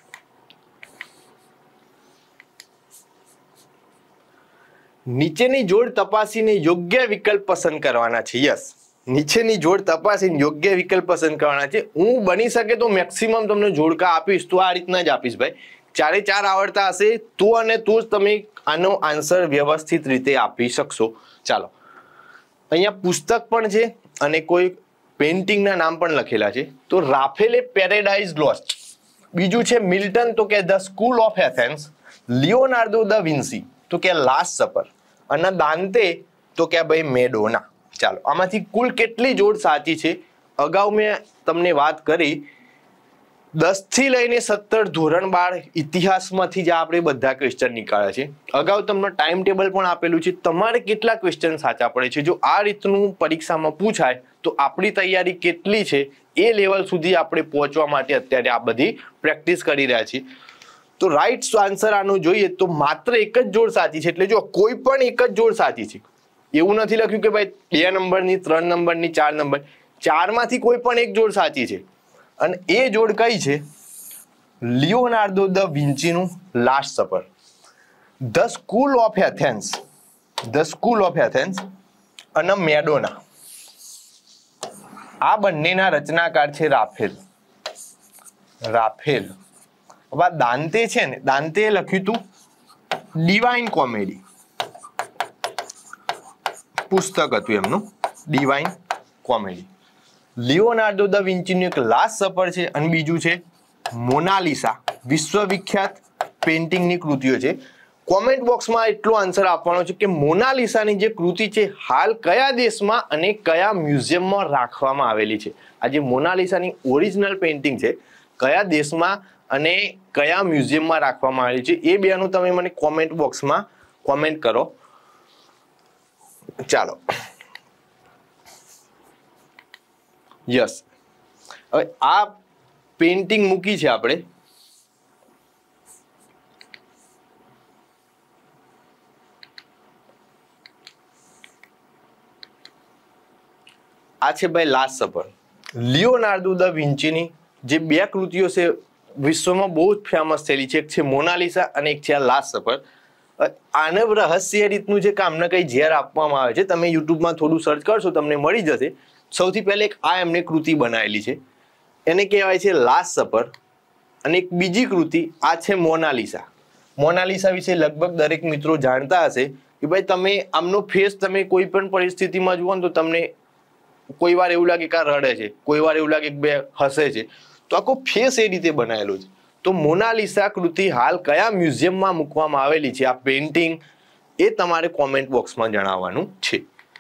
Speaker 1: નીચેની જોડ તપાસીને યોગ્ય વિકલ્પ પસંદ કરવાના છે. યસ, નીચેની જોડ તપાસીને યોગ્ય વિકલ્પ પસંદ કરવાના છે. હું બની શકે તો મેક્સિમમ તમને જોડકા આપીશ તો આ રીતના જ આપીશ ભાઈ. ચારે ચાર આવડતા હશે તો અને તો જ તમે આનો આન્સર વ્યવસ્થિત રીતે આપી શકશો. ચાલો, અહીંયા પુસ્તક પણ છે અને કોઈ પેઇન્ટિંગના નામ પણ લખેલા છે. તો રાફેલે પેરેડાઇઝ લોસ્ટ. બીજું છે મિલ્ટન તો કે the school of Athens. Leonardo da Vinci તો કે લાસ્ટ સપર. અને દાંતે તો કે ભાઈ મેડોના. ચાલો, આમાંથી કુલ કેટલી જોડ સાચી છે? અગાઉ મેં તમને વાત કરી દસ થી લઈને સત્તર ધોરણ બાર ઇતિહાસમાંથી જ આપણે બધા ક્વેશ્ચન નીકાળ્યા છે. અગાઉ તમને ટાઈમ ટેબલ પણ આપેલું છે. તમારે કેટલા ક્વેશ્ચન સાચા પડે છે જો આ રીતનું પરીક્ષામાં પૂછાય તો આપણી તૈયારી કેટલી છે એ લેવલ સુધી આપણે પહોંચવા માટે અત્યારે આ બધી પ્રેક્ટિસ કરી રહ્યા છીએ. તો રાઈટ આન્સર આનો જોઈએ તો માત્ર એક જ જોડ સાચી છે. એટલે જો કોઈ પણ એક જ જોડ સાચી છે, એવું નથી લખ્યું કે ભાઈ બે નંબરની, ત્રણ નંબરની, ચાર નંબર. ચારમાંથી કોઈ પણ એક જોડ સાચી છે અને એ જોડ કઈ છે? લિયોનાર્ડો દ વિન્ચીનું last supper. The school of Athens, the school of Athens અને મેડોના. આ બંનેના રચનાકાર છે રાફેલ. રાફેલ. હવે દાંતે છે ને, દાંતે લખ્યું હતું ડિવાઇન કોમેડી. પુસ્તક હતું એમનું ડિવાઇન કોમેડી. લિયોનાર્ડો દ વિન્ચીનું એક લાસ્ટ સપર છે અને બીજું છે મોનાલિસા, વિશ્વવિખ્યાત પેઇન્ટિંગની કૃતિઓ છે. કોમેન્ટ બોક્સમાં એટલો આન્સર આપવાનો છે કે મોનાલિસાની જે કૃતિ છે હાલ કયા દેશમાં અને કયા મ્યુઝિયમમાં રાખવામાં આવેલી છે. આ જે મોનાલિસાની ઓરિજિનલ પેઇન્ટિંગ છે કયા દેશમાં અને કયા મ્યુઝિયમમાં રાખવામાં આવેલી છે એ બેનું તમે મને કોમેન્ટ બોક્સમાં કોમેન્ટ કરો. ચાલો, યસ. હવે આ પેઇન્ટિંગ મૂકી છે આપણે. આ છે ભાઈ લાસ્ટ સપર. લિયોનાર્ડો દ વિન્ચીની જે બે કૃતિઓ છે વિશ્વમાં બહુ જ ફેમસ થયેલી છે, એક છે મોનાલિસા અને એક છે આ લાસ્ટ સપર. આને રહસ્ય રીતનું જે કામને કઈ ઝેર આપવામાં આવે છે, તમે યુટ્યુબમાં થોડું સર્ચ કરશો તમને મળી જશે. સૌથી પહેલા એક આ એમને કૃતિ બનાવેલી છે, એને કહેવાય છે લાસ્ટ સપર. અને એક બીજી કૃતિ આ છે મોનાલિસા. મોનાલિસા વિશે લગભગ દરેક મિત્રો જાણતા હશે કે ભાઈ તમે આમનો ફેસ તમે કોઈ પણ પરિસ્થિતિમાં જુઓ ને તો તમને કોઈ વાર એવું લાગે કે આ રડે છે, કોઈ વાર એવું લાગે કે બે હસે છે, તો આખો ફેસ એ રીતે બનાવેલો છે. તો મોનાલિસા કૃતિ હાલ કયા મ્યુઝિયમમાં મૂકવામાં આવેલી છે, આ પેઇન્ટિંગ, એ તમારે કોમેન્ટ બોક્સમાં જણાવવાનું છે.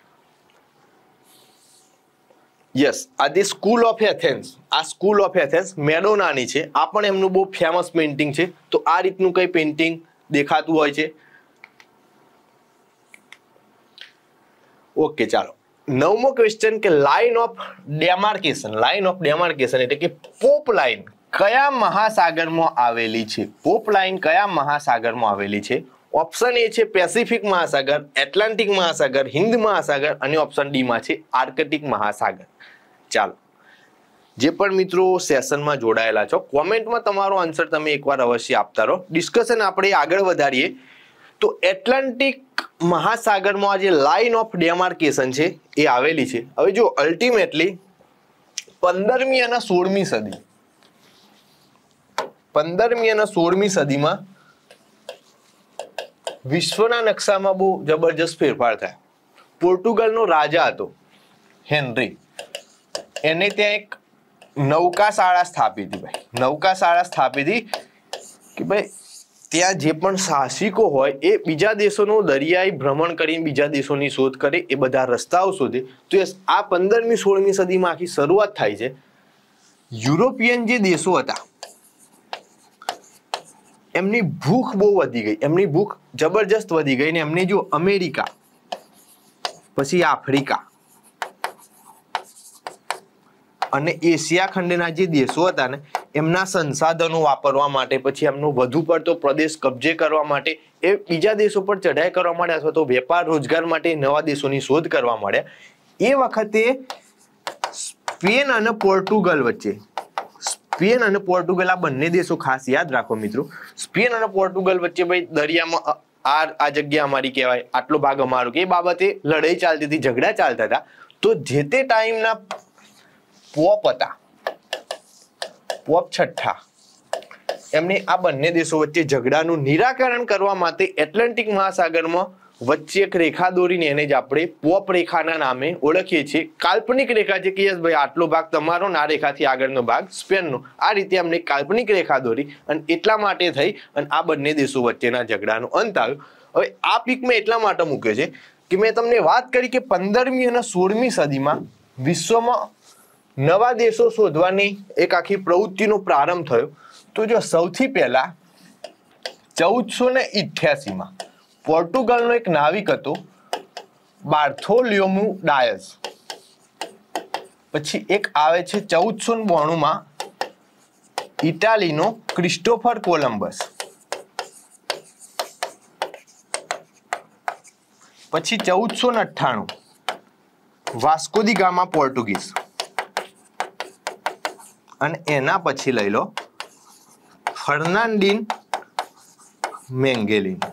Speaker 1: યસ, આ ધી સ્કૂલ ઓફ એથેન્સ, આ સ્કૂલ ઓફ એથેન્સ મેડોનાની છે. આ પણ એમનું બહુ ફેમસ પેઇન્ટિંગ છે. તો આ રીતનું કઈ પેઇન્ટિંગ દેખાતું હોય છે. ઓકે, ચાલો નવમો ક્વેશ્ચન કે line of demarcation. Line of demarcation એટલે કે પોપ લાઇન કયા મહાસાગરમાં આવેલી છે? પોપ લાઇન કયા મહાસાગરમાં આવેલી છે? ઓપ્શન એ છે પેસિફિક મહાસાગર, એટલાન્ટિક મહાસાગર, હિન્દ મહાસાગર અને ઓપ્શન ડી માં છે આર્કટિક મહાસાગર. ચાલો, જે પણ મિત્રો સેશનમાં જોડાયેલા છો કોમેન્ટમાં તમારો આન્સર તમે એકવાર અવશ્ય આપતા રહો. ડિસ્કશન આપણે આગળ વધારીએ તો એટલાન્ટિક મહાસાગરમાં જે લાઇન ઓફ ડેમાર્કેશન છે એ આવેલી છે. હવે જો અલ્ટિમેટલી પંદરમી અને સોળમી સદી પંદરમી અને સોળમી સદીમાં વિશ્વના નકશામાં બહુ જબરજસ્ત ફેરફાર થયા. પોર્ટુગલનો રાજા હતો હેનરી, એને ત્યાં એક નૌકા શાળા સ્થાપી હતી. ભાઈ નૌકા શાળા સ્થાપી હતી કે ભાઈ ત્યાં જે પણ સાહસિકો હોય એ બીજા દેશોનું દરિયાઈ ભ્રમણ કરીને બીજા દેશોની શોધ કરે, એ બધા રસ્તાઓ શોધે. તો આ પંદરમી સોળમી સદીમાં આખી શરૂઆત થાય છે. યુરોપિયન જે દેશો હતા એમની ભૂખ બહુ વધી ગઈ, એમની ભૂખ જબરજસ્ત વધી ગઈ ને એમને જો અમેરિકા, પછી આફ્રિકા અને એશિયા ખંડના જે દેશો હતા ને એમના સંસાધનો વાપરવા માટે, પછી એમનો વધુ પડતો પ્રદેશ કબજે કરવા માટે, એ બીજા દેશો પર ચઢાઈ કરવા માંડ્યા અથવા તો વેપાર રોજગાર માટે નવા દેશોની શોધ કરવા માંડ્યા. એ વખતે સ્પેન અને પોર્ટુગલ વચ્ચે, સ્પેન અને પોર્ટુગલ આ બંને દેશો ખાસ યાદ રાખો મિત્રો, સ્પેન અને પોર્ટુગલ વચ્ચે ભાઈ દરિયામાં આ આ જગ્યા અમારી કહેવાય, આટલો ભાગ અમારો, કે એ બાબતે લડાઈ ચાલતી હતી, ઝઘડા ચાલતા હતા. તો જે તે ટાઈમના પોપ હતા, પોપ છઠ્ઠા, એમને આ બંને દેશો વચ્ચે ઝઘડાનું નિરાકરણ કરવા માટે એટલાન્ટિક મહાસાગરમાં વચ્ચે એક રેખા દોરીને એને જ આપણે પોપ રેખાના નામે ઓળખીએ છીએ. કાલ્પનિક રેખા છે કે યસ ભાઈ આટલો ભાગ તમારો ને આ રેખાથી આગળનો ભાગ સ્પેનનો, આ રીતે અમને કાલ્પનિક રેખા દોરી અને એટલા માટે થઈ અને આ બંને દેશો વચ્ચેના ઝઘડાનો અંત આવ્યો. હવે આ પીક મેં એટલા માટે મૂક્યો છે કે મેં તમને વાત કરી કે પંદરમી અને સોળમી સદીમાં વિશ્વમાં નવા દેશો શોધવાની એક આખી પ્રવૃત્તિનો પ્રારંભ થયો. તો જો સૌથી પહેલા ચૌદસો ને ઇઠ્યાસીમાં પોર્ટુગલનો એક નાવિક હતો બાર્થોલોમ્યુ ડાયસ. પછી એક આવે છે ચૌદસો ને બોણુંમાં ઇટાલીનો ક્રિસ્ટોફર કોલમ્બસ. પછી ચૌદસો ને અઠ્ઠાણું વાસ્કો દી ગામા પોર્ટુગીઝ. અને એના પછી લઈ લો ફર્નાન્ડિન મેંગેલિન.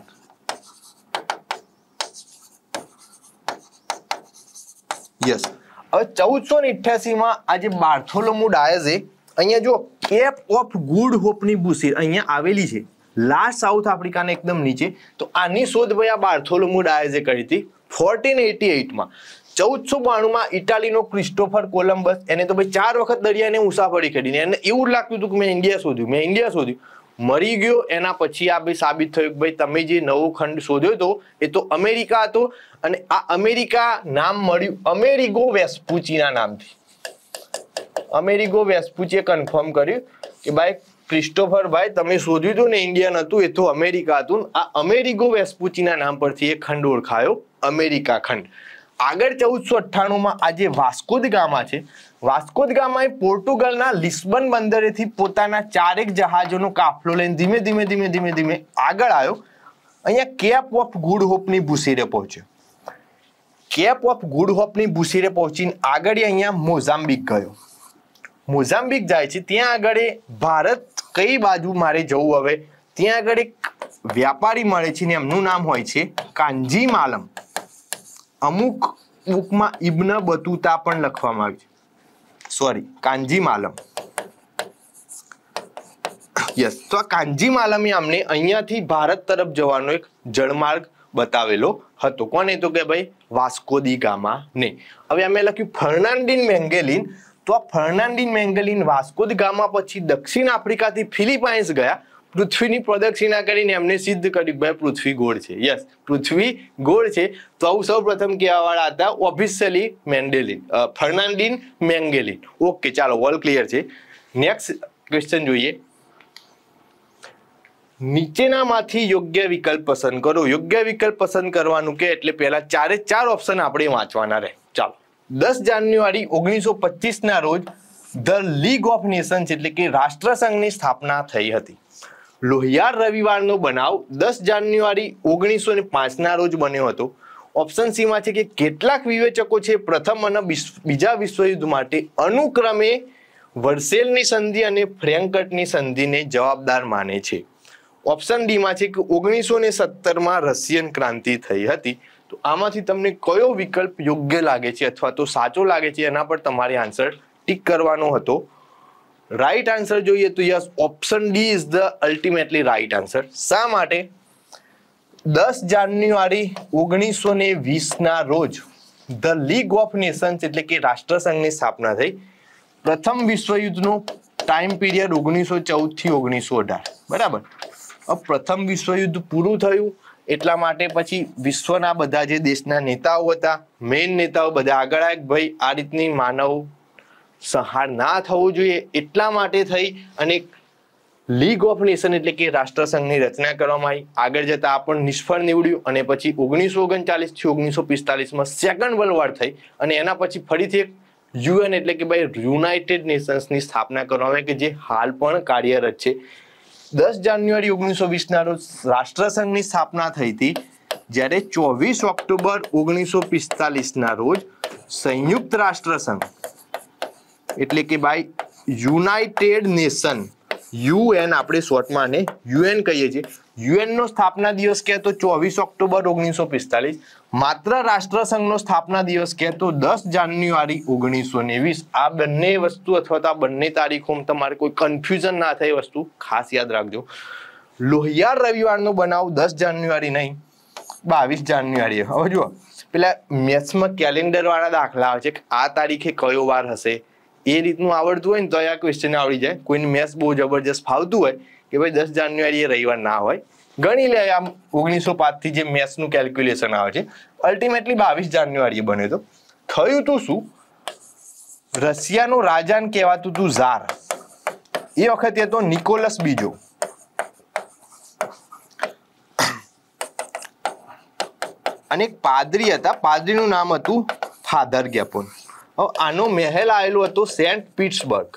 Speaker 1: યસ, હવે ચૌદસો ને ઇઠ્યાસી માં આજે બાર્થોલોમ્યુ ડાયઝે અહીંયા જો કેપ ઓફ ગુડ હોપની બુશી અહીંયા આવેલી છે, લાસ્ટ સાઉથ આફ્રિકાના એકદમ નીચે. તો આની શોધ ભાઈ આ બાર્થોલોમ્યુ ડાયઝે કરી હતી ફોર્ટીન એટી એઇટ માં. ચૌદસો બાણું માં ઇટાલીનો ક્રિસ્ટોફર કોલમ્બસ, એને તો ભાઈ ચાર વખત દરિયાને મુસાફરી કરીને એને એવું જ લાગતું હતું કે મેં ઇન્ડિયા શોધ્યું, મેં ઇન્ડિયા શોધ્યું, મરી ગયો. એના પછી આ ભાઈ સાબિત થયું કે ભાઈ તમે જે નવો ખંડ શોધ્યો હતો એ તો અમેરિકા હતો અને આ અમેરિકા નામ મળ્યું અમેરિગો વેસ્પુચીના નામથી. અમેરિગો વેસ્પુચીએ કન્ફર્મ કર્યું કે ભાઈ ક્રિસ્ટોફર ભાઈ તમે શોધ્યું હતું ને ઇન્ડિયા નતું, એ તો અમેરિકા હતું. આ અમેરિગો વેસ્પુચીના નામ પરથી એ ખંડ ઓળખાયો અમેરિકા ખંડ. આગળ ચૌદસો અઠ્ઠાણું માં આજે વાસ્કો દ ગામા છે. વાસ્કો દ ગામાએ પોર્ટુગલના લિસ્બન બંદરેથી પોતાના ચારેક જહાજોનો કાફલો લઈને ધીમે ધીમે ધીમે ધીમે ધીમે આગળ આવ્યો. અહીંયા કેપ ઓફ ગુડ હોપની બુશીરે પહોંચ્યો. કેપ ઓફ ગુડ હોપની ભૂસીરે પહોંચીને આગળ અહીંયા મોઝામ્બિક ગયો. મોઝામ્બિક જાય છે ત્યાં આગળ ભારત કઈ બાજુ મારે જવું હવે, ત્યાં આગળ એક વ્યાપારી મળે છે ને એમનું નામ હોય છે કાંજી માલમ. અમુક બુકમાં ઇબ્ન બતુતા પણ લખવામાં આવ્યું છે, સોરી કાંજી માલમ. યસ, તો આ કાંજી માલમે અમને અહીંયાથી ભારત તરફ જવાનો એક જળમાર્ગ બતાવેલો હતો. કોને? તો કે ભાઈ વાસ્કો દી ગામા ને. હવે અમે લખ્યું ફર્નાન્ડિન મેંગેલિન. તો આ ફર્નાન્ડિન મેંગેલિન વાસ્કો દી ગામા પછી દક્ષિણ આફ્રિકાથી ફિલિપાઇન્સ ગયા, પૃથ્વીની પ્રદક્ષિણા કરીને એમને સિદ્ધ કર્યું ભાઈ પૃથ્વી ગોળ છે. યસ, પૃથ્વી ગોળ છે. તો આવું સૌ પ્રથમ કહેવાવાળા હતા officially Magellan, Ferdinand Magellan. Okay, ચાલો ઓલ ક્લિયર છે. નેક્સ્ટ ક્વેશ્ચન જોઈએ. નીચેનામાંથી યોગ્ય વિકલ્પ પસંદ કરો. યોગ્ય વિકલ્પ પસંદ કરવાનું કે એટલે પહેલા ચારે ચાર ઓપ્શન આપણે વાંચવાના રહે. ચાલો, દસ જાન્યુઆરી ઓગણીસો પચીસ ના રોજ ધ લીગ ઓફ નેશન્સ એટલે કે રાષ્ટ્રસંઘની સ્થાપના થઈ હતી. લોહિયાર રવિવારનો બનાવ દસ જાન્યુઆરી ઓગણીસો ને પાંચ ના રોજ બન્યો હતો. ઓપ્શન સી માં છે કે કેટલાક વિવેચકો છે પ્રથમ અને બીજા વિશ્વયુદ્ધ માટે અનુક્રમે વર્સેલની સંધિ અને ફ્રેન્કફર્ટની સંધિને જવાબદાર માને છે. ઓપ્શન ડી માં છે કે ઓગણીસો ને સત્તર માં રશિયન ક્રાંતિ થઈ હતી. તો આમાંથી તમને કયો વિકલ્પ યોગ્ય લાગે છે અથવા તો સાચો લાગે છે એના પર તમારે આન્સર ટીક કરવાનો હતો. રાઈટ આન્સર જોઈએ તો yes, option D is the ultimately right answer. શા માટે? દસ જાન્યુઆરી ઓગણીસો ને વીસ ના રોજ ધ લીગ ઓફ નેશન્સ એટલે કે રાષ્ટ્રસંઘની સ્થાપના થઈ. પ્રથમ વિશ્વયુદ્ધનો ટાઈમ પીરિયડ ઓગણીસો ચૌદ થી ઓગણીસો અઢાર, બરાબર. अब प्रथम विश्वयुद्ध पूરું થયું એટલા માટે પછી વિશ્વના બધા જે દેશના નેતાઓ હતા, મેઇન નેતાઓ બધા આગળ આવ્યા, ભાઈ આ રીતની માનવ સંહાર ના થવો જોઈએ એટલા માટે થઈ અને લીગ ઓફ નેશન એટલે કે રાષ્ટ્રસંઘની રચના કરવામાં આવી. આગળ જતા આ પણ નિષ્ફળ નીવડ્યું અને પછી ઓગણીસો ઓગણચાલીસ થી ઓગણીસો પિસ્તાલીસ માં સેકન્ડ વર્લ્ડ વોર થઈ અને એના પછી ફરીથી એક યુએન એટલે કે ભાઈ યુનાઇટેડ નેશન્સની સ્થાપના કરવામાં આવી કે જે હાલ પણ કાર્યરત છે. દસ જાન્યુઆરી ઓગણીસો વીસ ના રોજ રાષ્ટ્રસંઘની સ્થાપના થઈ હતી, જ્યારે ચોવીસ ઓક્ટોબર ઓગણીસો પિસ્તાલીસ ના રોજ સંયુક્ત રાષ્ટ્રસંઘ એટલે કે ભાઈ યુનાઇટેડ નેશન, યુએન આપણે શોર્ટમાં ને યુએન કહીએ છીએ, યુએન નો સ્થાપના દિવસ કહે તો ચોવીસ ઓક્ટોબર ઓગણીસો પિસ્તાલીસ, માત્ર રાષ્ટ્રસંઘનો સ્થાપના દિવસ કહે તો દસ જાન્યુઆરી ઓગણીસો ને વીસ. આ બંને વસ્તુ અથવા તો આ બંને તારીખોમાં તમારે કોઈ કન્ફ્યુઝન ના થાય વસ્તુ ખાસ યાદ રાખજો. લોહિયાર રવિવારનો બનાવ દસ જાન્યુઆરી નહીં, બાવીસ જાન્યુઆરી. હવે જુઓ, પેલા મેથ્સમાં કેલેન્ડર વાળા દાખલા આવે છે કે આ તારીખે કયો વાર હશે, એ રીતનું આવડતું હોય ને તો આ ક્વેશ્ચન આવડી જાય. કોઈને મેથ્સ બહુ જબરજસ્ત ફાવતું હોય કે ભાઈ દસ જાન્યુઆરી એ રવિવાર ના હોય, ગણી લે આમ ઓગણીસો પાંચ થી જે મેથ્સનું કેલ્ક્યુલેશન આવે છે, અલ્ટિમેટલી બાવીસ જાન્યુઆરી બન્યો તો. થયું તું શું? રશિયાનો રાજાન કહેવાતું તું ઝાર, એ વખતે તો નિકોલસ બીજો. અને એક પાદરી હતા, પાદરીનું નામ હતું ફાધર ગેપોન. હવે આનો મહેલ આવેલો હતો સેન્ટ પીટર્સબર્ગ.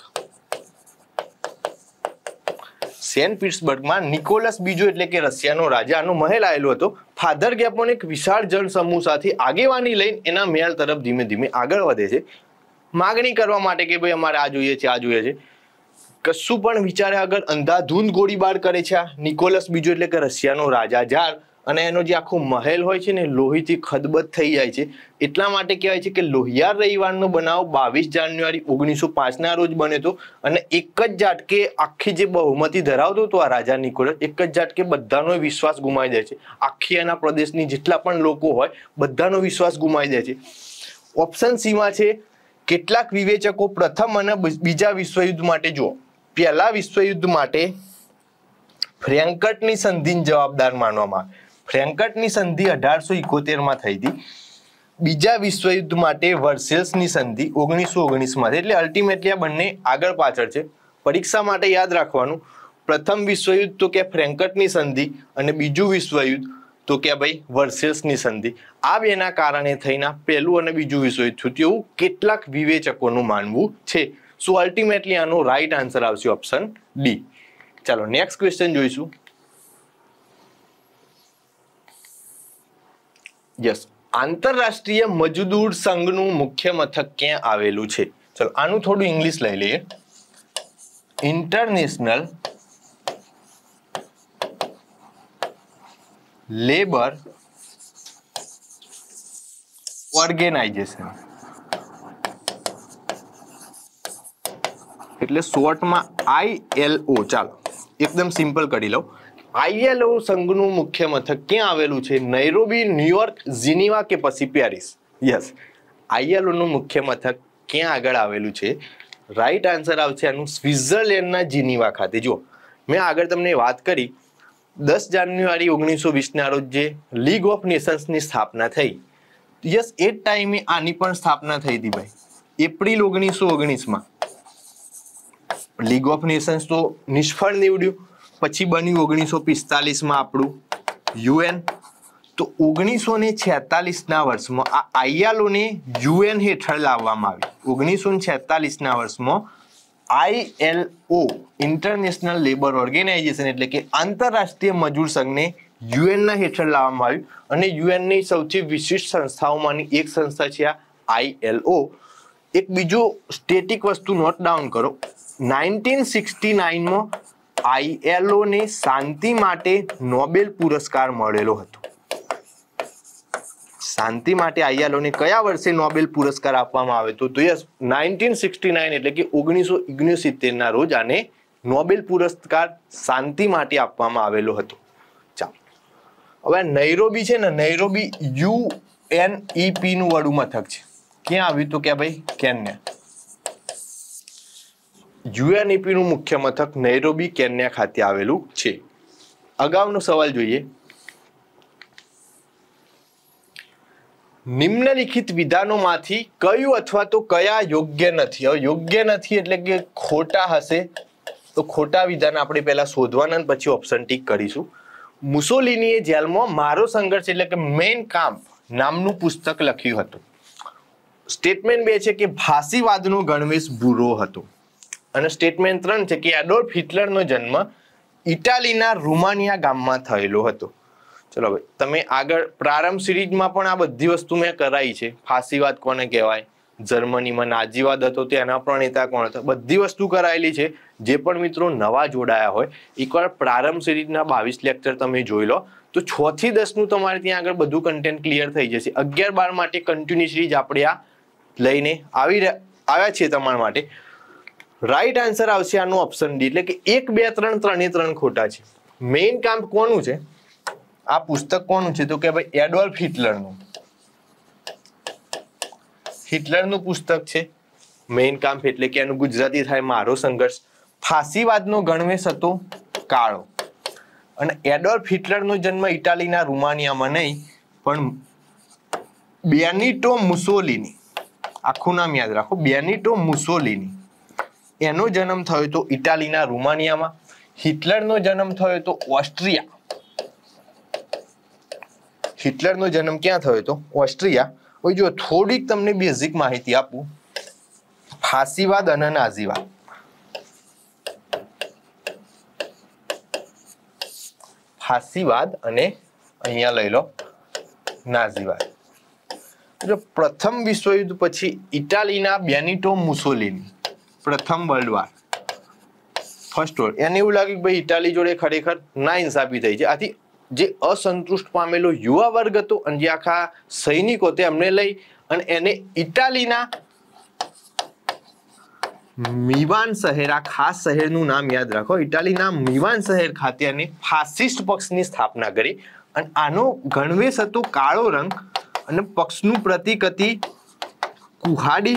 Speaker 1: સેન્ટ પીટર્સબર્ગમાં નિકોલસ બીજો એટલે કે રશિયાનો રાજા, આનો મહેલ આવેલો હતો. ફાધર ગેપોન એક વિશાળ જનસમૂહ સાથે આગેવાની લઈને એના મહેલ તરફ ધીમે ધીમે આગળ વધે છે, માગણી કરવા માટે કે ભાઈ અમારે આ જોઈએ છે, આ જોઈએ છે. કશું પણ વિચાર્યા આગળ અંધાધૂંધ ગોળીબાર કરે છે આ નિકોલસ બીજો એટલે કે રશિયાનો રાજા ઝાર, અને એનો જે આખો મહેલ હોય છે ને લોહીથી ખદબદ થઈ જાય છે. એટલા માટે કહેવાય છે કે લોહિયાર રવિવારનો બનાવ બાવીસ જાન્યુઆરી ઓગણીસો પાંચ ના રોજ બન્યો હતો અને એક જ ઝાટકે આખી જે બહુમતી ધરાવતો હતો આ રાજા નિકોલસ, એક જ ઝાટકે બધાનો વિશ્વાસ ગુમાવી દે છે. આખી એના પ્રદેશની જેટલા પણ લોકો હોય બધાનો વિશ્વાસ ગુમાવી દે છે. ઓપ્શન સી માં છે કેટલાક વિવેચકો પ્રથમ અને બીજા વિશ્વયુદ્ધ માટે, જુઓ પહેલા વિશ્વયુદ્ધ માટે ફ્રેન્કફર્ટની સંધિને જવાબદાર માનવામાં આવે. ફ્રેન્કફર્ટની સંધિ અઢારસો ઇકોતેર માં થઈ હતી. બીજા વિશ્વયુદ્ધ માટે વર્સેલ્સની સંધિ ઓગણીસો ઓગણીસ માં. એટલે અલ્ટિમેટલી આ બંને આગળ પાછળ છે. પરીક્ષા માટે યાદ રાખવાનું, પ્રથમ વિશ્વયુદ્ધ તો કે ફ્રેન્કફર્ટની સંધિ અને બીજું વિશ્વયુદ્ધ તો કે ભાઈ વર્સેલ્સની સંધિ. આ બેના કારણે થઈને પહેલું અને બીજું વિશ્વયુદ્ધ થયું એવું કેટલાક વિવેચકોનું માનવું છે. સો અલ્ટિમેટલી આનો રાઈટ આન્સર આવશે ઓપ્શન ડી. ચાલો નેક્સ્ટ ક્વેશ્ચન જોઈશું. યસ, આંતરરાષ્ટ્રીય મજદૂર સંઘનું મુખ્ય મથક ક્યાં આવેલું છે? ચલો આનું થોડું ઇંગ્લિશ લઈ લઈએ. ઇન્ટરનેશનલ લેબર ઓર્ગેનાઇઝેશન, એટલે શોર્ટમાં આઈ એલ ઓ. ચાલો એકદમ સિમ્પલ કરી લઉં. આઈ એલ ઓ સંઘનું મુખ્ય મથક ક્યાં આવેલું છે? નૈરોબી, ન્યુયોર્ક, જીનીવા કે પછી Paris? Yes, I L O નું મુખ્ય મથક ક્યાં આગળ આવેલું છે? રાઈટ આન્સર આવશે આનું સ્વિટ્ઝરલેન્ડના જીનીવા ખાતે. જો મેં આગળ તમને વાત કરી દસ જાન્યુઆરી ઓગણીસો વીસ ના રોજ જે લીગ ઓફ નેશન્સની સ્થાપના થઈ. યસ, એ ટાઈમે આની પણ સ્થાપના થઈ હતી ભાઈ, એપ્રિલ ઓગણીસો ઓગણીસમાં. લીગ ઓફ નેશન્સ તો નિષ્ફળ નીવડ્યું, પછી બન્યું ઓગણીસો પિસ્તાલીસમાં આપણું યુએન. તો ઓગણીસો ને છેતાલીસ ના વર્ષમાં આ આઈએલઓને યુએન હેઠળ લાવવામાં આવી. ઓગણીસો ને છેતાલીસ ના વર્ષમાં આઈએલઓ ઇન્ટરનેશનલ લેબર ઓર્ગેનાઇઝેશન એટલે કે આંતરરાષ્ટ્રીય મજૂર સંઘને યુએનના હેઠળ લાવવામાં આવ્યું અને યુએનની સૌથી વિશિષ્ટ સંસ્થાઓમાંની એક સંસ્થા છે આ આઈએલઓ. એક બીજો સ્ટેટિક વસ્તુ નોટ ડાઉન કરો. નાઇન્ટીન સિક્સટી નાઇનમાં આઈએલઓ ને શાંતિ માટે નોબેલ પુરસ્કાર મળેલો હતો. શાંતિ માટે આઈએલઓ ને કયા વર્ષે નોબેલ પુરસ્કાર આપવામાં આવ્યો હતો? તો યસ, નાઇન્ટીન સિક્સટી નાઇન એટલે કે ઓગણીસો ઓગણસિત્તેર ના રોજ આને નોબેલ પુરસ્કાર શાંતિ માટે આપવામાં આવેલો હતો. ચાલો હવે નૈરોબી છે ને, નૈરોબી યુએનઈપી નું વડું મથક છે. ક્યાં આવ્યું? તો કે ભાઈ કેન્યા. યુએનઈપી નું મુખ્ય મથક નૈરોબી કેન્યા ખાતે આવેલું છે. અગાઉનો સવાલ જોઈએ. નિમ્નલિખિત વિધાનોમાંથી કયું અથવા તો કયા યોગ્ય નથી? હવે યોગ્ય નથી એટલે કે ખોટા હશે, તો ખોટા વિધાન આપણે પહેલા શોધવાના અને પછી ઓપ્શન ટીક કરીશું. મુસોલિનીએ જેલમાં મારો સંઘર્ષ એટલે કે મેઇન કામ્પ નામનું પુસ્તક લખ્યું હતું. સ્ટેટમેન્ટ બે છે કે ફાસીવાદનો ગણવેશ ભૂરો હતો. અને સ્ટેટમેન્ટ ત્રણ છે કે એડોલ્ફ હિટલરનો જન્મ ઇટાલીના રૂમાનિયા ગામમાં થયેલો હતો. ચલો ભાઈ, તમે આગળ પ્રારંભ સિરીઝમાં પણ આ બધી વસ્તુ મેં કરાઈ છે. ફાસીવાદ કોને કહેવાય, જર્મનીમાં નાજીવાદ હતો તેના પ્રણેતા કોણ હતા, બધી વસ્તુ કરાયેલી છે. જે પણ મિત્રો નવા જોડાયા હોય એકવાર પ્રારંભ સિરીઝના બાવીસ લેક્ચર તમે જોઈ લો તો છ થી દસ નું તમારે ત્યાં આગળ બધું કન્ટેન્ટ ક્લિયર થઈ જશે. અગિયાર બાર માટે કન્ટિન્યુ સિરીઝ આપણે આ લઈને આવી આવ્યા છીએ તમારા માટે. રાઈટ આન્સર આવશે આનું ઓપ્શન ડી એટલે કે એક બે ત્રણ ત્રણે ત્રણ ખોટા છે. મેઇન કામ કોનું છે? આ પુસ્તક કોનું છે? તો કે ભાઈ એડોલ્ફ હિટલરનું. હિટલરનું પુસ્તક છે મેઇન કામ એટલે કે એનું ગુજરાતી થાય મારો સંઘર્ષ. ફાસીવાદનો ગણવેશ હતો કાળો. અને એડોલ્ફ હિટલરનો જન્મ ઇટાલીના રૂમાનિયામાં નહીં પણ બેનિટો મુસોલિની, આખું નામ યાદ રાખો, બેનિટો મુસોલિની, એનો જન્મ થયો તો ઇટાલીના રૂમાનિયામાં. હિટલરનો જન્મ થયો તો ઓસ્ટ્રિયા. હિટલરનો જન્મ ક્યાં થયો તો ઓસ્ટ્રિયા. હવે જો થોડીક તમને બેઝિક માહિતી આપું. ફાસીવાદ અને નાઝીવાદ. ફાસીવાદ અને અહીંયા લઈ લો નાઝીવાદ. જો પ્રથમ વિશ્વયુદ્ધ પછી ઇટાલીના બેનિટો મુસોલિની, પ્રથમ વર્લ્ડ વાર, ફર્સ્ટ વર્લ્ડ, એને એવું લાગ્યું કે ભાઈ ઇટાલી જોડે ખરેખર ના ઇન્સાફી થઈ છે. આથી જે અસંતુષ્ટ પામેલો યુવા વર્ગ હતો અને જે આખા સૈનિકો તે એમને લઈ અને એને ઇટાલીના મિવાન શહેર, આ ખાસ શહેરનું નામ યાદ રાખો, ઇટાલીના મિવાન શહેર ખાતે અને ફાસિસ્ટ પક્ષની સ્થાપના કરી. અને આનો ગણવેશ હતો કાળો રંગ અને પક્ષનું પ્રતીક હતી કુહાડી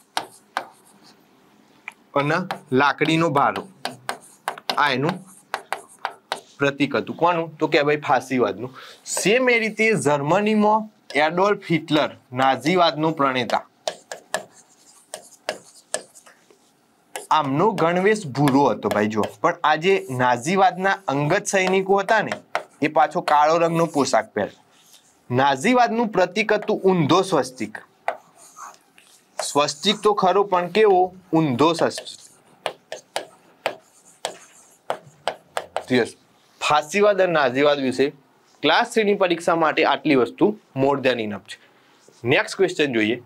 Speaker 1: અને લાકડીનો ભારો. આ એનું પ્રતીક હતું. કોનું? તો કે ભાઈ ફાસીવાદનું. સેમ એ રીતે જર્મનીમાં એડોલ્ફ હિટલર નાઝીવાદનો પ્રણેતા, આમનો ગણવેશ ભૂરો હતો ભાઈ. જો પણ આ જે નાઝીવાદના અંગત સૈનિકો હતા ને એ પાછો કાળો રંગનો પોશાક પહેરતા. નાઝીવાદનું પ્રતીક હતું ઊંધો સ્વસ્તિક. સ્વસ્તિક તો ખરો પણ કેવો? ઊંધો સ્વસ્તિક. ફાસીવાદ અને નાઝીવાદ વિશે ક્લાસ થ્રી ની પરીક્ષા માટે આટલી વસ્તુ મોર ધેન ઇનફ છે. નેક્સ્ટ ક્વેશ્ચન જોઈએ.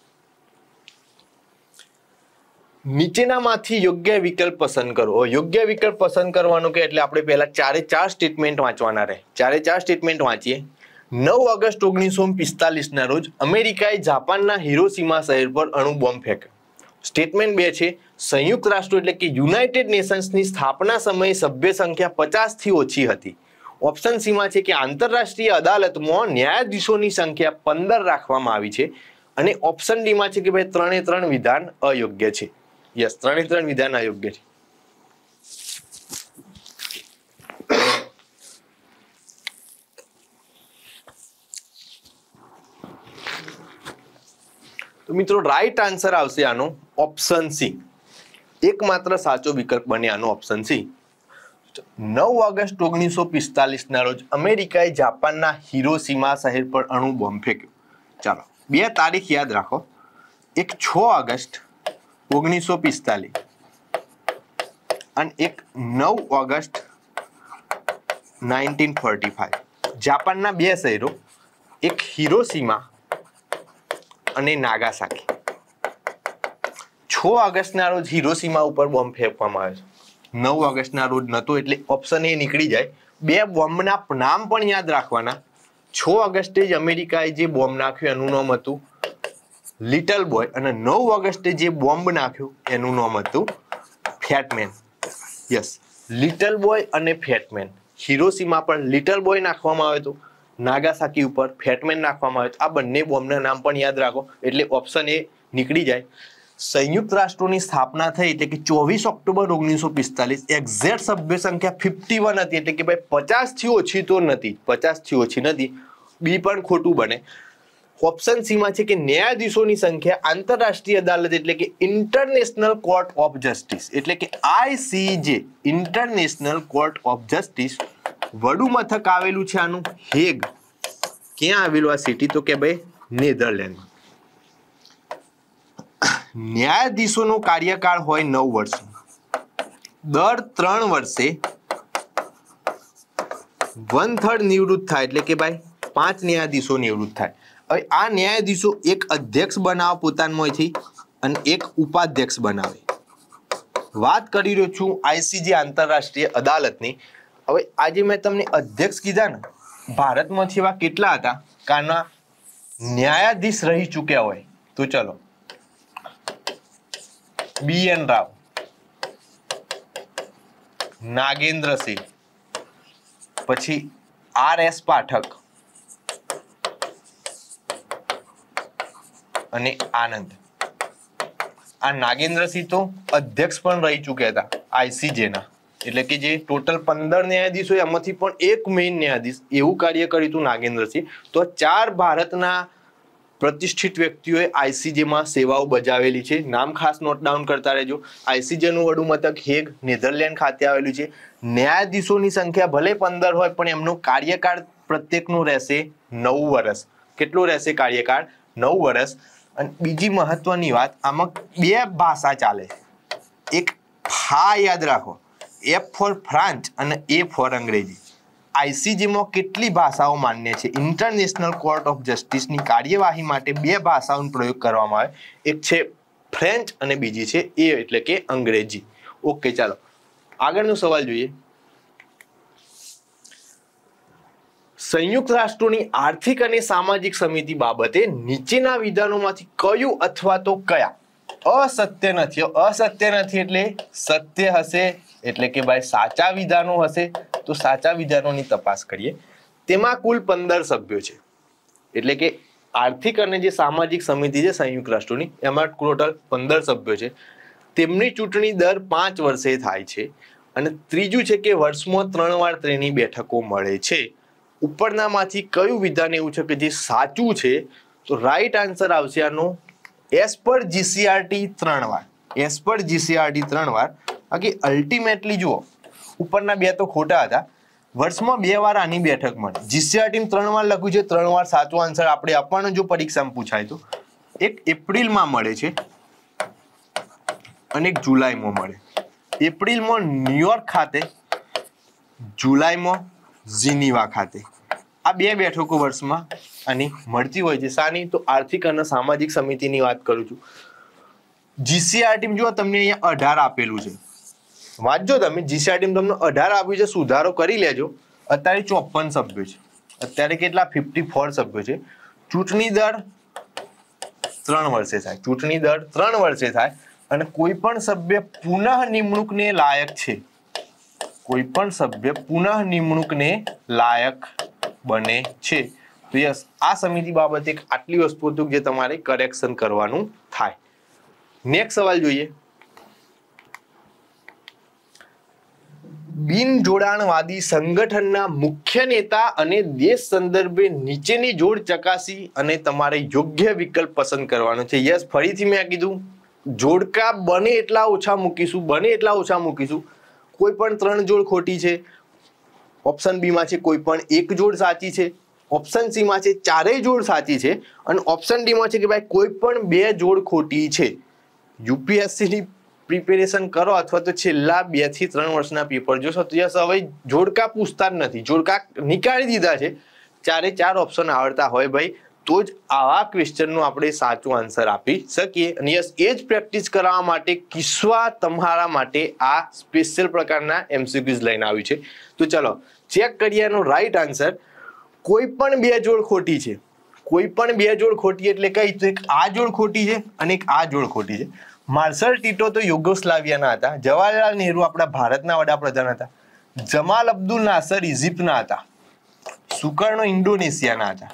Speaker 1: નીચેનામાંથી યોગ્ય વિકલ્પ પસંદ કરો. યોગ્ય વિકલ્પ પસંદ કરવાનો કે એટલે આપણે પહેલા ચારે ચાર સ્ટેટમેન્ટ વાંચવાના રહે. ચારે ચાર સ્ટેટમેન્ટ વાંચીએ. નવ ઓગસ્ટ ઓગણીસો પિસ્તાલીસ ના રોજ અમેરિકાએ જાપાનના હિરોશીમા શહેર પર અણુ બોમ્બ ફેંક્યો. સ્ટેટમેન્ટ બે છે, સંયુક્ત રાષ્ટ્રો એટલે કે યુનાઇટેડ નેશન્સની સ્થાપના સમયે સભ્ય સંખ્યા પચાસ થી ઓછી હતી. ઓપ્શન સી માં છે કે આંતરરાષ્ટ્રીય અદાલતમાં ન્યાયાધીશોની સંખ્યા પંદર રાખવામાં આવી છે. અને ઓપ્શન ડી માં છે કે ભાઈ ત્રણે ત્રણ વિધાન અયોગ્ય છે. યસ, ત્રણે ત્રણ વિધાન અયોગ્ય છે. તો મિત્રો રાઈટ આન્સર આવશે આનો ઓપ્શન સી. એકમાત્ર સાચો વિકલ્પ બને આનો ઓપ્શન સી. નવ ઓગસ્ટ ઓગણીસો પિસ્તાલીસ ના રોજ અમેરિકાએ જાપાનના હિરોશીમા શહેર પર અણુ બોમ્બ ફેંક્યો. ચાલો બે તારીખ યાદ રાખો. એક છ ઓગસ્ટ ઓગણીસો પિસ્તાલીસ અને એક નવ ઓગસ્ટ નાઇન્ટીન ફોર્ટી ફાઈવ. જાપાનના બે શહેરો, એક હિરોશીમા અને નાગાસાકી. છ ઓગસ્ટના રોજ હિરોશીમા ઉપર બોમ્બ ફેંકવામાં આવ્યો છે. નવ ઓગસ્ટના રોજ નહોતો એટલે ઓપ્શન એ નીકળી જાય. બે બોમ્બના નામ પણ યાદ રાખવાના. છ ઓગસ્ટે જ અમેરિકાએ જે બોમ્બ નાખ્યો એનું નામ હતું લિટલ બોય અને નવ ઓગસ્ટે જે બોમ્બ નાખ્યો એનું નામ હતું ફેટમેન. યસ, લિટલ બોય અને ફેટમેન. હિરોશીમા પર લિટલ બોય નાખવામાં આવ્યો હતો, નાગાસાકી ઉપર ફેટમેન નાખવામાં આવ્યો. આ બંને બોમ્બના નામ પણ યાદ રાખો એટલે ઓપ્શન એ નીકળી જાય. સંયુક્ત રાષ્ટ્રોની સ્થાપના થઈ એટલે કે ચોવીસ ઓક્ટોબર ઓગણીસો પિસ્તાલીસ. એક્ઝેક્ટ સભ્ય સંખ્યા ફિફ્ટી વન હતી એટલે કે ભાઈ પચાસ થી ઓછી તો નથી, પચાસ થી ઓછી નથી. બી પણ ખોટું બને. ઓપ્શન સી માં છે કે ન્યાયાધીશોની સંખ્યા આંતરરાષ્ટ્રીય અદાલત એટલે કે ઇન્ટરનેશનલ કોર્ટ ઓફ જસ્ટિસ એટલે કે ICJ, international court of justice વડુ મથક આવેલું છે આનું હેગ. ક્યાં આવેલું આ સિટી? તો કે ભાઈ નેધરલેન્ડમાં. ન્યાયાધીશોનો કાર્યકાળ હોય નવ વર્ષ. દર ત્રણ વર્ષે વન થર્ડ નિવૃત્ત થાય એટલે કે ભાઈ પાંચ ન્યાયાધીશો નિવૃત્ત થાય. હવે આ ન્યાયાધીશો એક અધ્યક્ષ બનાવે પોતાનામાંથી અને એક ઉપાધ્યક્ષ બનાવે. વાત કરી રહ્યો છું આઈસીજે આંતરરાષ્ટ્રીય અદાલતની. હવે આજે મેં તમને અધ્યક્ષ કીધા ને, ભારતમાંથી એવા કેટલા હતા કાના ન્યાયાધીશ રહી ચૂક્યા હોય? તો ચલો, બી એન રાવ, નાગેન્દ્રસિંહ, પછી આર એસ પાઠક અને આનંદ. આ નાગેન્દ્રસિંહ તો અધ્યક્ષ પણ રહી ચૂક્યા હતા આઈસીજે ના. એટલે કે જે ટોટલ પંદર ન્યાયાધીશ હોય એમાંથી પણ એક મેઇન ન્યાયાધીશ એવું કાર્ય કર્યું હતું નાગેન્દ્રસિંહ. તો ચાર ભારતના પ્રતિષ્ઠિત વ્યક્તિઓએ આઈસીજે માં સેવાઓ બજાવેલી છે. નામ ખાસ નોટ ડાઉન કરતા રહેજો. આઈસીજે નું વડુ મથક હેગ નેધરલેન્ડ ખાતે આવેલું છે. ન્યાયાધીશોની સંખ્યા ભલે પંદર હોય પણ એમનો કાર્યકાળ પ્રત્યેકનું રહેશે નવ વર્ષ. કેટલું રહેશે કાર્યકાળ? નવ વર્ષ. અને બીજી મહત્વની વાત, આમાં બે ભાષા ચાલે. એક ફા યાદ રાખો, એફ ફોર ફ્રાન્સ અને એ ફોર અંગ્રેજી. આઈસીજેમાં કેટલી ભાષાઓ માન્ય છે? ઇન્ટરનેશનલ કોર્ટ ઓફ જસ્ટિસની કાર્યવાહી માટે બે ભાષાઓનો પ્રયોગ કરવામાં આવે. એક છે ફ્રેન્ચ અને બીજી છે એ એટલે કે અંગ્રેજી. ઓકે, ચાલો આગળનો સવાલ જોઈએ. સંયુક્ત રાષ્ટ્રોની આર્થિક અને સામાજિક સમિતિ બાબતે નીચેના વિધાનોમાંથી કયું અથવા તો કયા અસત્ય નથી? અસત્ય નથી એટલે સત્ય હશે એટલે કે ભાઈ સાચા વિધાનો હશે. તો સાચા વિધાનોની તપાસ કરીએ. તેમાં કુલ પંદર સભ્યો છે એટલે કે આર્થિક અને જે સામાજિક સમિતિ છે સંયુક્ત રાષ્ટ્રોની એમાં ટોટલ પંદર સભ્યો છે. તેમની ચૂંટણી દર પાંચ વર્ષે થાય છે. અને ત્રીજું છે કે વર્ષમાં ત્રણ વાર તેની બેઠકો મળે છે. ઉપરનામાંથી કયું વિધાન એવું છે કે જે સાચું છે? તો રાઈટ આન્સર આવશે આનો એસ પર જીસીઆરટી ત્રણ વાર. એસ પર જીસીઆરટી ત્રણ વાર. બાકી અલ્ટિમેટલી જુઓ, ઉપરના બે તો ખોટા હતા. વર્ષમાં બે વાર આની બેઠક મળે. જીસીઆરટી ત્રણ વાર લખ્યું છે, ત્રણ વાર સાચો આન્સર આપણે આપવાનો જો પરીક્ષામાં પૂછાય તો. એક એપ્રિલમાં મળે છે અને એક જુલાઈમાં મળે. એપ્રિલમાં ન્યુયોર્ક ખાતે, જુલાઈમાં જીનીવા ખાતે. આ બે બેઠકો વર્ષમાં આની મળતી હોય છે. શાની? તો આર્થિક અને સામાજિક સમિતિની વાત કરું છું. જીસીઆરટી જો તમને અહીંયા અઢાર આપેલું છે, વાંચજો તમે. જીસીઆરટી તમને અઢાર આપ્યું છે, સુધારો કરી લેજો. અત્યારે ચોપન સભ્યો છે. અત્યારે કેટલા? ફિફ્ટી ફોર સભ્યો છે. ચૂંટણી દર ત્રણ વર્ષે થાય. ચૂંટણી દર ત્રણ વર્ષે થાય અને કોઈ પણ સભ્ય પુનઃ નિમણૂકને લાયક છે. કોઈ પણ સભ્ય પુનઃ નિમણૂકને લાયક બને છે. તો યસ, આ સમિતિ બાબતે આટલી વસ્તુ હતું જે તમારે કરેક્શન કરવાનું થાય. નેક્સ્ટ સવાલ જોઈએ. બિન જોડાણવાદી સંગઠનના મુખ્ય નેતા અને દેશ સંદર્ભે નીચેની જોડ ચકાસી અને તમારે યોગ્ય વિકલ્પ પસંદ કરવાનો છે. યસ, ફરીથી મેં કીધું જોડકા બને એટલા ઓછા મૂકીશું, બને એટલા ઓછા મૂકીશું. કોઈ પણ ત્રણ જોડ ખોટી છે. ઓપ્શન બી માં છે કોઈ પણ એક જોડ સાચી છે. ઓપ્શન સી માં છે ચારેય જોડ સાચી છે અને ઓપ્શન ડી માં છે કે ભાઈ કોઈ પણ બે જોડ ખોટી છે. યુપીએસસી ની પ્રિપેરેશન કરો અથવા તો છેલ્લા બે થી ત્રણ વર્ષના પેપર જોશો તો યસ, હવે જોડકા પૂછતા જ નથી, જોડકા નીકાળી દીધા છે. ચારે ચાર ઓપ્શન આવડતા હોય ભાઈ તો જ આવા ક્વેશ્ચનનો આપણે સાચો આન્સર આપી શકીએ. અને યસ, એ જ પ્રેક્ટિસ કરવા માટે કિસ્વા તમારા માટે આ સ્પેશિયલ પ્રકારના એમસીક્યુઝ લઈને આવ્યું છે. તો ચલો ચેક કરીએ એનો રાઈટ આન્સર. કોઈ પણ બે જોડ ખોટી છે. કોઈ પણ બે જોડ ખોટી એટલે કઈ? તો એક આ જોડ ખોટી છે અને એક આ જોડ ખોટી છે. માર્શલ ટીટો તો યુગોસ્લાવિયાના હતા. જવાહરલાલ નહેરુ આપણા ભારતના વડાપ્રધાન હતા. જમાલ અબ્દુલ નાસર ઇજિપ્તના હતા. સુકર્ણો ઇન્ડોનેશિયાના હતા.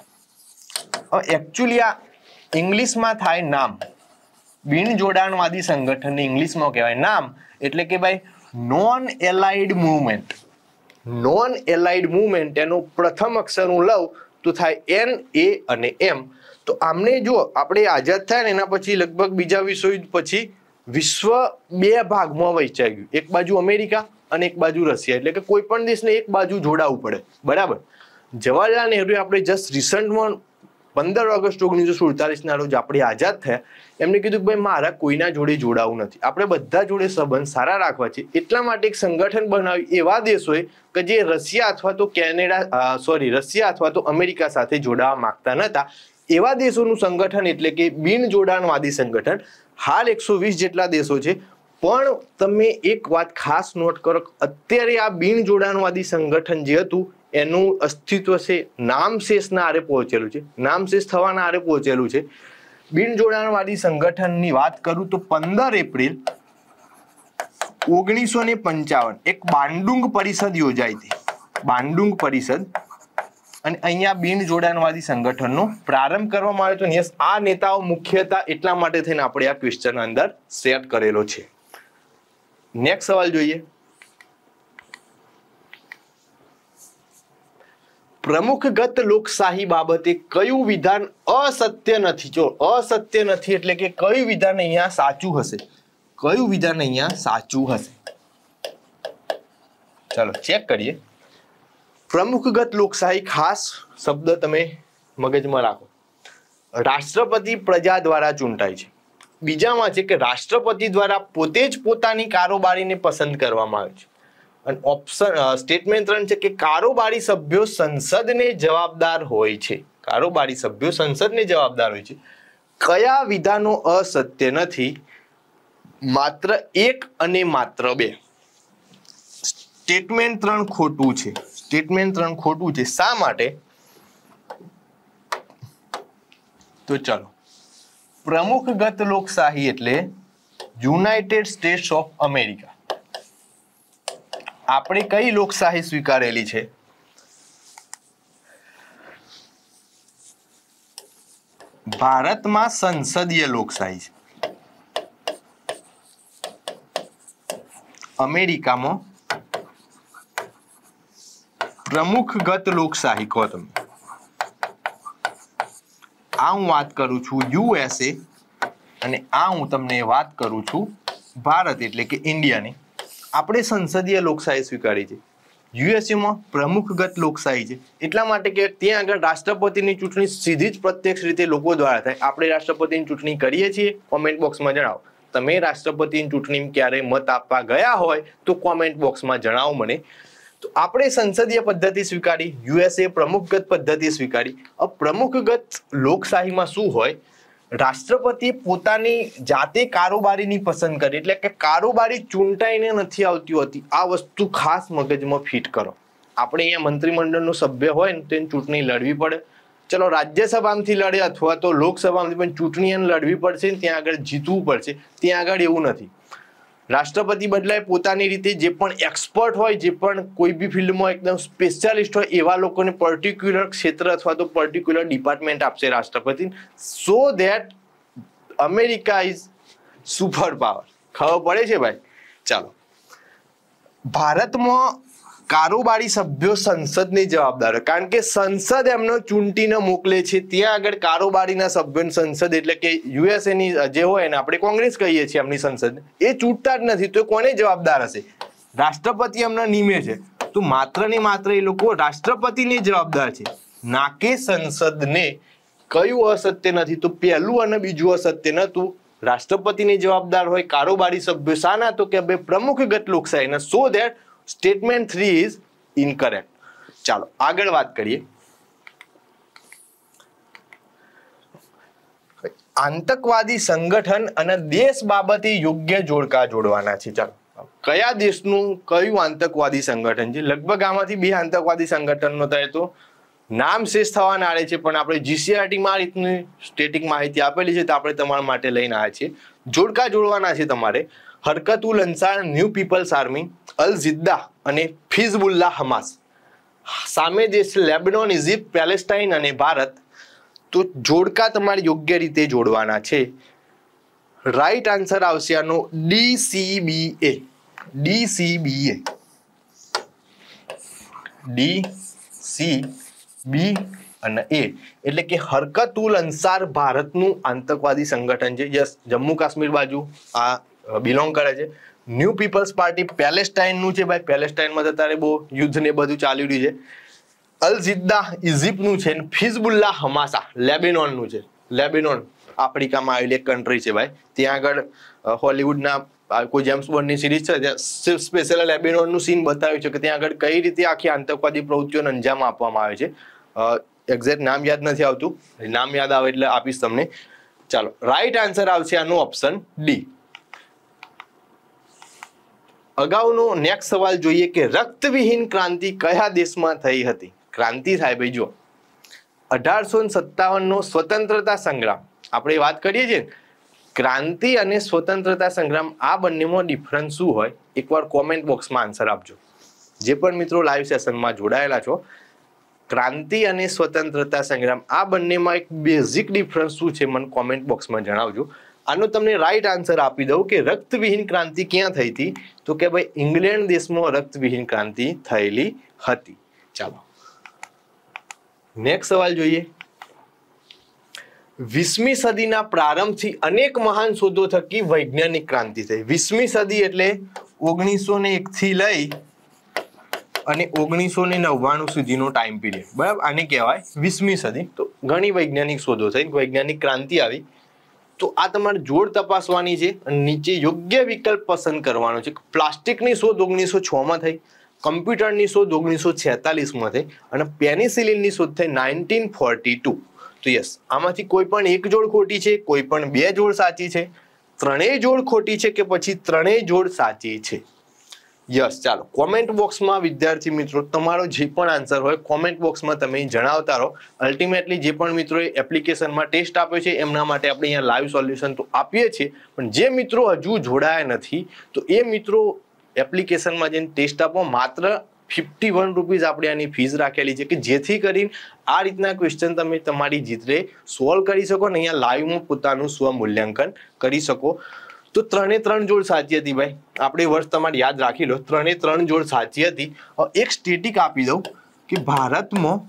Speaker 1: એકચ્યુઅલી આ ઇંગ્લિશમાં થાય નામ. બિન જોડાણવાદી સંગઠનને ઇંગ્લિશમાં કહેવાય નામ. એટલે કે ભાઈ non aligned movement. Non aligned movement એનો પ્રથમ અક્ષર હું લઉં તો થાય એન, એ અને એમ. તો આમને જો આપણે આઝાદ થાય ને એના પછી લગભગ બીજા વિશ્વયુદ્ધ પછી વિશ્વ બે ભાગમાં વહેંચાઈ ગયું. એક બાજુ અમેરિકા અને એક બાજુ રશિયા. એટલે કે કોઈ પણ દેશને એક બાજુ જોડાવવું પડે. બરાબર. જવાહરલાલ નહેરુએ આપણે જસ્ટ રિસન્ટમાં પંદર ઓગસ્ટ ઓગણીસો સુડતાલીસ ના રોજ આપણે આઝાદ થયા. એમને કીધું કે ભાઈ મારા કોઈના જોડે જોડાવું નથી, આપણે બધા જોડે સંબંધ સારા રાખવા છે. એટલા માટે એક સંગઠન બનાવ્યું એવા દેશોએ કે જે રશિયા અથવા તો કેનેડા સોરી રશિયા અથવા તો અમેરિકા સાથે જોડાવા માંગતા નતા. એવા દેશોનું સંગઠન એટલે કે બિન જોડાણવાદી સંગઠન. હાલ એકસો વીસ જેટલા દેશો છે. પણ તમે એક વાત ખાસ નોટ કરો, અત્યારે આ બિન જોડાણવાદી સંગઠન જે હતું એનું અસ્તિત્વ છે નામશેષના આરે પહોંચેલું છે. નામશેષ થવાના આરે પહોંચેલું છે. બિન જોડાણવાદી સંગઠનની વાત કરું તો પંદર એપ્રિલ ઓગણીસો ને પંચાવન એક બાંડુંગ પરિષદ યોજાઈ હતી. બાંડુંગ પરિષદ. અને અહીંયા બિન જોડાણવાદી સંગઠનનો પ્રારંભ કરવામાં આવ્યો હતો. યસ, આ નેતાઓ મુખ્ય હતા એટલા માટે થઈને આપણે આ ક્વેશ્ચન અંદર સેટ કરેલો છે. નેક્સ્ટ સવાલ જોઈએ. પ્રમુખગત લોકશાહી બાબતે કયું વિધાન અસત્ય નથી? જો અસત્ય નથી એટલે કે કયું વિધાન અહીંયા સાચું હશે? કયું વિધાન અહીંયા સાચું હશે? ચાલો ચેક કરીએ. પ્રમુખગત લોકશાહી ખાસ શબ્દ તમે મગજમાં રાખો. રાષ્ટ્રપતિ પ્રજા દ્વારા ચૂંટાય છે. બીજામાં છે કે રાષ્ટ્રપતિ દ્વારા પોતે જ પોતાની કારોબારીને પસંદ કરવામાં આવે છે. અને ઓપ્શન સ્ટેટમેન્ટ ત્રણ છે કે કારોબારી સભ્યો સંસદને જવાબદાર હોય છે. કારોબારી સભ્યો સંસદને જવાબદાર હોય છે. કયા વિધાનો અસત્ય નથી? માત્ર એક અને માત્ર બે. સ્ટેટમેન્ટ ત્રણ ખોટું છે. સ્ટેટમેન્ટ ત્રણ ખોટું છે. શા માટે? તો ચાલો, પ્રમુખગત લોકશાહી એટલે યુનાઇટેડ સ્ટેટ્સ ઓફ અમેરિકા. આપણે કઈ લોકશાહી સ્વીકારેલી છે? ભારતમાં સંસદીય લોકશાહી છે. અમેરિકામાં પ્રમુખગત લોકશાહી કહો તમે. આ હું વાત કરું છું યુએસએ અને આ હું તમને વાત કરું છું ભારત એટલે કે ઇન્ડિયાની. આપણે સંસદીય લોકશાહી સ્વીકારી છે. યુએસએમાં પ્રમુખગત લોકશાહી છે એટલા માટે કે ત્યાં આગળ રાષ્ટ્રપતિની ચૂંટણી સીધી જ પ્રત્યક્ષ રીતે લોકો દ્વારા થાય. આપણે રાષ્ટ્રપતિની ચૂંટણી કરીએ છીએ? કોમેન્ટ બોક્સમાં જણાવો. તમે રાષ્ટ્રપતિની ચૂંટણી ક્યારે મત આપવા ગયા હોય તો કોમેન્ટ બોક્સમાં જણાવો મને. તો આપણે સંસદીય પદ્ધતિ સ્વીકારી, યુએસએ પ્રમુખગત પદ્ધતિ સ્વીકારી. अब પ્રમુખગત લોકશાહીમાં શું હોય, રાષ્ટ્રપતિ પોતાની જાતે કારોબારીની પસંદ કરે, એટલે કે કારોબારી ચૂંટાઈને નથી આવતી હોતી. આ વસ્તુ ખાસ મગજમાં ફિટ કરો. આપણે અહીંયા મંત્રીમંડળનો સભ્ય હોય ને તો એને ચૂંટણી લડવી પડે. ચલો રાજ્યસભામાંથી લડે અથવા તો લોકસભામાંથી, પણ ચૂંટણી એને લડવી પડશે ને ત્યાં આગળ જીતવું પડશે. ત્યાં આગળ એવું નથી. રાષ્ટ્રપતિ બદલાય પોતાની રીતે, જે પણ એક્સપર્ટ હોય, જે પણ કોઈ બી ફિલ્ડમાં એકદમ સ્પેશિયાલિસ્ટ હોય એવા લોકોને પર્ટિક્યુલર ક્ષેત્ર અથવા તો પર્ટિક્યુલર ડિપાર્ટમેન્ટ આપશે રાષ્ટ્રપતિ, so that America is super power. ખબર પડે છે ભાઈ? ચાલો, ભારતમાં કારોબારી સભ્યો સંસદની જવાબદાર હોય, કારણ કે સંસદ એમનો ચૂંટીને મોકલે છે. ત્યાં આગળ કારોબારીના સભ્યો સંસદ એટલે કે યુએસએની જે હોય ને આપણે કોંગ્રેસ કહીએ છીએ એમની સંસદ, એ ચૂંટતા જ નથી. તો કોને જવાબદાર હશે? રાષ્ટ્રપતિ એમને નિમે છે, તો માત્ર ને માત્ર એ લોકો રાષ્ટ્રપતિને જવાબદાર છે, ના કે સંસદને. કયું અસત્ય નથી? તો પહેલું અને બીજું અસત્ય નતું. રાષ્ટ્રપતિની જવાબદાર હોય કારોબારી સભ્યો. શાના? તો કે બે પ્રમુખગત લોકશાહીના. So that statement three is incorrect. ચાલો આગળ વાત કરીએ. આતંકવાદી સંગઠન અને દેશ બાબતે યોગ્ય જોડકા જોડવાના છે. ચાલો, કયા દેશનું કયું આતંકવાદી સંગઠન છે? લગભગ આમાંથી બે આતંકવાદી સંગઠનનો થાય તો નામ શેષ થવાના આડે છે, પણ આપણે જીસીઆરટીમાં આ રીતની સ્ટેટિક માહિતી આપેલી છે તો આપણે તમારા માટે લઈને આવ્યા છીએ. જોડકા જોડવાના છે તમારે. Harkatul Ansar, new people's army, Al Zidda અને હિઝબુલ્લાહ હમાસ. સામે દેશ લેબનોન, ઇજિપ્ત, પેલેસ્ટાઇન અને ભારત. તો જોડકા તમારે યોગ્ય રીતે જોડવાના છે. રાઈટ આન્સર આવશે આનો ડીસીબીએ. ડીસીબીએ ડી સી બી અને એ એટલે કે હરકતુલ અંસાર ભારતનું આતંકવાદી સંગઠન છે. યસ, જમ્મુ કાશ્મીર બાજુ આ બિલોંગ કરે છે. ન્યૂ પીપલ્સ પાર્ટી પેલેસ્ટાઇનનું છે ભાઈ. પેલેસ્ટાઇનમાં તો અત્યારે બહુ યુદ્ધ ને બધું ચાલી રહ્યું છે. અલ ઝિદ્દા ઇજિપ્તનું છે. હિઝબુલ્લાહ હમાસા લેબેનોનનું છે. લેબેનોન આફ્રિકામાં આવેલી એક કન્ટ્રી છે ભાઈ. ત્યાં આગળ હોલિવૂડના કોઈ જેમ્સ બોન્ડની સિરીઝ છે, ત્યાં સ્પેશિયલ લેબેનોનનું સીન બતાવ્યું છે કે ત્યાં આગળ કઈ રીતે આખી આતંકવાદી પ્રવૃત્તિઓને અંજામ આપવામાં આવે છે. એક્ઝેક્ટ નામ યાદ નથી આવતું, નામ યાદ આવે એટલે આપીશ તમને. ચાલો, રાઈટ આન્સર આવશે આનો ઓપ્શન ડી. અગાઉનો નેક્સ્ટ સવાલ જોઈએ કે રક્તવિહીન ક્રાંતિ કયા દેશમાં થઈ હતી? ક્રાંતિ થાય ભાઈ, જો અઢારસો સત્તાવન નો સ્વતંત્રતા સંગ્રામ આપણે વાત કરીએ છીએ. ક્રાંતિ અને સ્વતંત્રતા સંગ્રામ આ બંનેમાં ડિફરન્સ શું હોય? એકવાર કોમેન્ટ બોક્સમાં આન્સર આપજો. જે પણ મિત્રો લાઈવ સેશનમાં જોડાયેલા છો, ક્રાંતિ અને સ્વતંત્રતા સંગ્રામ આ બંનેમાં એક બેઝિક ડિફરન્સ શું છે મને કોમેન્ટ બોક્સમાં જણાવજો. આનો તમને રાઈટ આન્સર આપી દઉં કે રક્તવિહીન ક્રાંતિ ક્યાં થઈ હતી? તો કે ભાઈ ઇંગ્લેન્ડ દેશમાં રક્તવિહીન ક્રાંતિ થયેલી હતી. ચાલો નેક્સ્ટ સવાલ જોઈએ. વીસમી સદીના પ્રારંભથી અનેક મહાન શોધો થકી વૈજ્ઞાનિક ક્રાંતિ થઈ. વીસમી સદી એટલે ઓગણીસો ને એક થી લઈ અને ઓગણીસો ને નવ્વાણું સુધીનો ટાઈમ પીરિયડ, બરાબર? આને કહેવાય વીસમી સદી. તો ઘણી વૈજ્ઞાનિક શોધો થઈ, વૈજ્ઞાનિક ક્રાંતિ આવી. તો આ તમારે જોડ તપાસવાની છે અને નીચે યોગ્ય વિકલ્પ પસંદ કરવાનો છે. પ્લાસ્ટિકની શોધ ઓગણીસો છ માં થઈ, કમ્પ્યુટરની શોધ ઓગણીસો છેતાલીસ માં થઈ અને પેનિસિલિનની શોધ થઈ નાઇન્ટીન ફોર્ટી ટુ. તો યસ, આમાંથી કોઈ પણ એક જોડ ખોટી છે, કોઈ પણ બે જોડ સાચી છે, ત્રણેય જોડ ખોટી છે કે પછી ત્રણેય જોડ સાચી છે? યસ. ચાલો કોમેન્ટ બોક્સમાં વિદ્યાર્થી મિત્રો તમારો જે પણ આન્સર હોય કોમેન્ટ બોક્સમાં તમે જણાવતા રહો. અલ્ટિમેટલી જે પણ મિત્રોએ એપ્લિકેશનમાં ટેસ્ટ આપ્યો છે એમના માટે આપણે અહીંયા લાઈવ સોલ્યુશન તો આપીએ છીએ, પણ જે મિત્રો હજુ જોડાયા નથી તો એ મિત્રો એપ્લિકેશનમાં જઈને ટેસ્ટ આપો. માત્ર ફિફ્ટી વન રૂપીઝ આપણે આની ફીસ રાખેલી છે કે જેથી કરીને આ રીતના ક્વેશ્ચન તમે તમારી જીતરે સોલ્વ કરી શકો ને અહીંયા લાઈવમાં પોતાનું સ્વ મૂલ્યાંકન કરી શકો. તો ત્રણે ત્રણ જોડ સાચી હતી ભાઈ. આપણે વર્ષ તમારે યાદ રાખી લો, ત્રણે ત્રણ જોડ સાચી હતી. એક સ્ટેટિક આપી દઉં કે ભારતમાં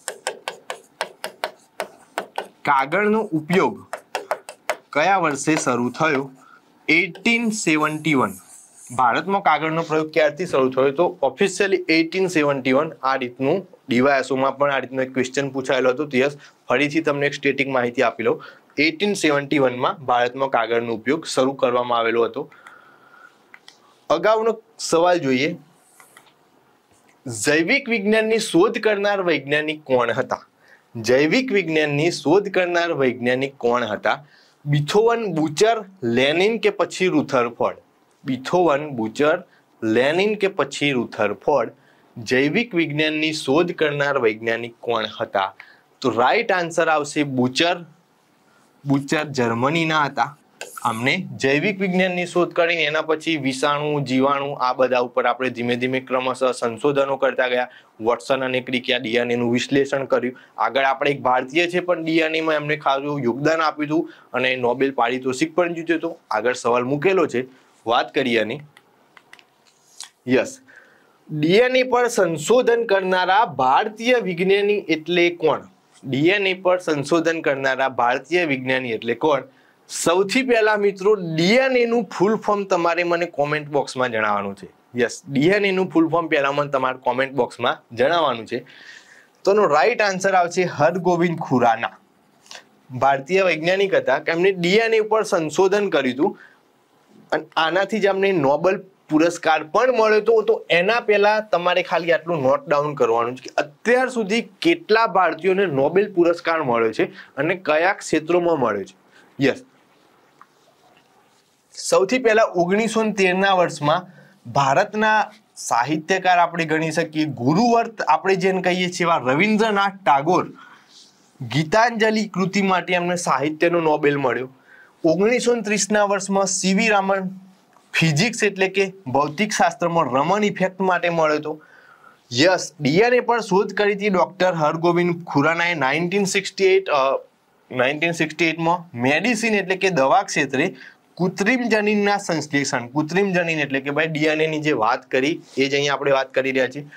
Speaker 1: કાગળનો ઉપયોગ કયા વર્ષે શરૂ થયો? Eighteen seventy one. ભારતમાં કાગળનો પ્રયોગ ક્યારથી શરૂ થયો? તો ઓફિશિયલી એટીન સેવન્ટી વન. આ રીતનું ડીવાયએસઓમાં પણ આ રીતનો એક ક્વેશ્ચન પૂછાયેલો હતો. તો યસ, ફરીથી તમને એક સ્ટેટિક માહિતી આપી લઉં. એટીન સેવન્ટી વનમાં ભારતમાં કાગળનો ઉપયોગ શરૂ કરવામાં આવેલો હતો. અગાઉનો સવાલ જોઈએ. જૈવિક વિજ્ઞાનની શોધ કરનાર વૈજ્ઞાનિક કોણ હતા? જૈવિક વિજ્ઞાનની શોધ કરનાર વૈજ્ઞાનિક કોણ હતા? બીથોવન, બુચર, લેનિન કે પછી રુથરફોર્ડ? બીથોવન, બુચર, લેનિન કે પછી રુથરફોર્ડ? જૈવિક વિજ્ઞાનની શોધ કરનાર વૈજ્ઞાનિક કોણ હતા? તો રાઈટ આન્સર આવશે બુચર. બુચર જર્મનીના હતા. અમને જૈવિક વિજ્ઞાનની શોધ કરીને એના પછી વિષાણુ, જીવાણુ આ બધા ઉપર આપણે ધીમે ધીમે ક્રમશઃ સંશોધનો કરતા ગયા. વોટસન અને ક્રિકે ડીએનએ નું વિશ્લેષણ કર્યું. આગળ આપણે એક ભારતીય છે પણ ડીએનએ માં એમને ખાસું યોગદાન આપ્યું હતું અને નોબેલ પારિતોષિક પણ જીત્યો હતો. આગળ સવાલ મૂકેલો છે, વાત કરીએ આની. યસ, ડીએનએ પર સંશોધન કરનારા ભારતીય વિજ્ઞાની એટલે કોણ? ડીએનએ પર સંશોધન કરનારા ભારતીય વિજ્ઞાની એટલે કોણ? સૌથી પહેલા મિત્રો ડીએનએ નું ફૂલ ફોર્મ તમારે મને કોમેન્ટ બોક્સમાં જણાવવાનું છે. યસ, ડીએનએ નું ફૂલ ફોર્મ પહેલા મને તમારે કોમેન્ટ બોક્સમાં જણાવવાનું છે. તો એનો રાઈટ આન્સર આવશે હરગોવિંદ ખુરાના. ભારતીય વૈજ્ઞાનિક હતા કે એમને ડીએનએ પર સંશોધન કર્યું હતું અને આનાથી જ અમને નોબેલ પુરસ્કાર પણ મળ્યો હતો. તો એના પહેલા તમારે ખાલી આટલું નોટ ડાઉન કરવાનું છે કે અત્યાર સુધી કેટલા ભારતીયોને નોબેલ પુરસ્કાર મળ્યો છે અને કયા ક્ષેત્રોમાં મળ્યો છે. યસ, સૌથી પહેલા ઓગણીસો તેર ના વર્ષમાં ભારતના સાહિત્યકાર આપણે ગણી શકીએ ગુરુવર્ત આપણે જેને કહીએ છીએ એવા રવિન્દ્રનાથ ટાગોર ગીતાંજલિ કૃતિ માટે એમને સાહિત્યનો નોબેલ મળ્યો. ઓગણીસો ત્રીસ ના વર્ષમાં સીવી રામન ફિઝિક્સ એટલે કે ભૌતિક શાસ્ત્રમાં રમન ઇફેક્ટ માટે મળ્યો હતો. યસ, ડીએનએ પર શોધ કરી હતી ડોક્ટર હરગોવિંદ ખુરાનાએ nineteen sixty eight nineteen sixty એટમાં મેડિસિન એટલે કે દવા ક્ષેત્રે કૃત્રિમ જનીનના સંશ્લેષણ, કૃત્રિમ જનીન એટલે કે ભાઈ ડીએનએ ની જે વાત કરી એ જ અહીંયા આપણે વાત કરી રહ્યા છીએ.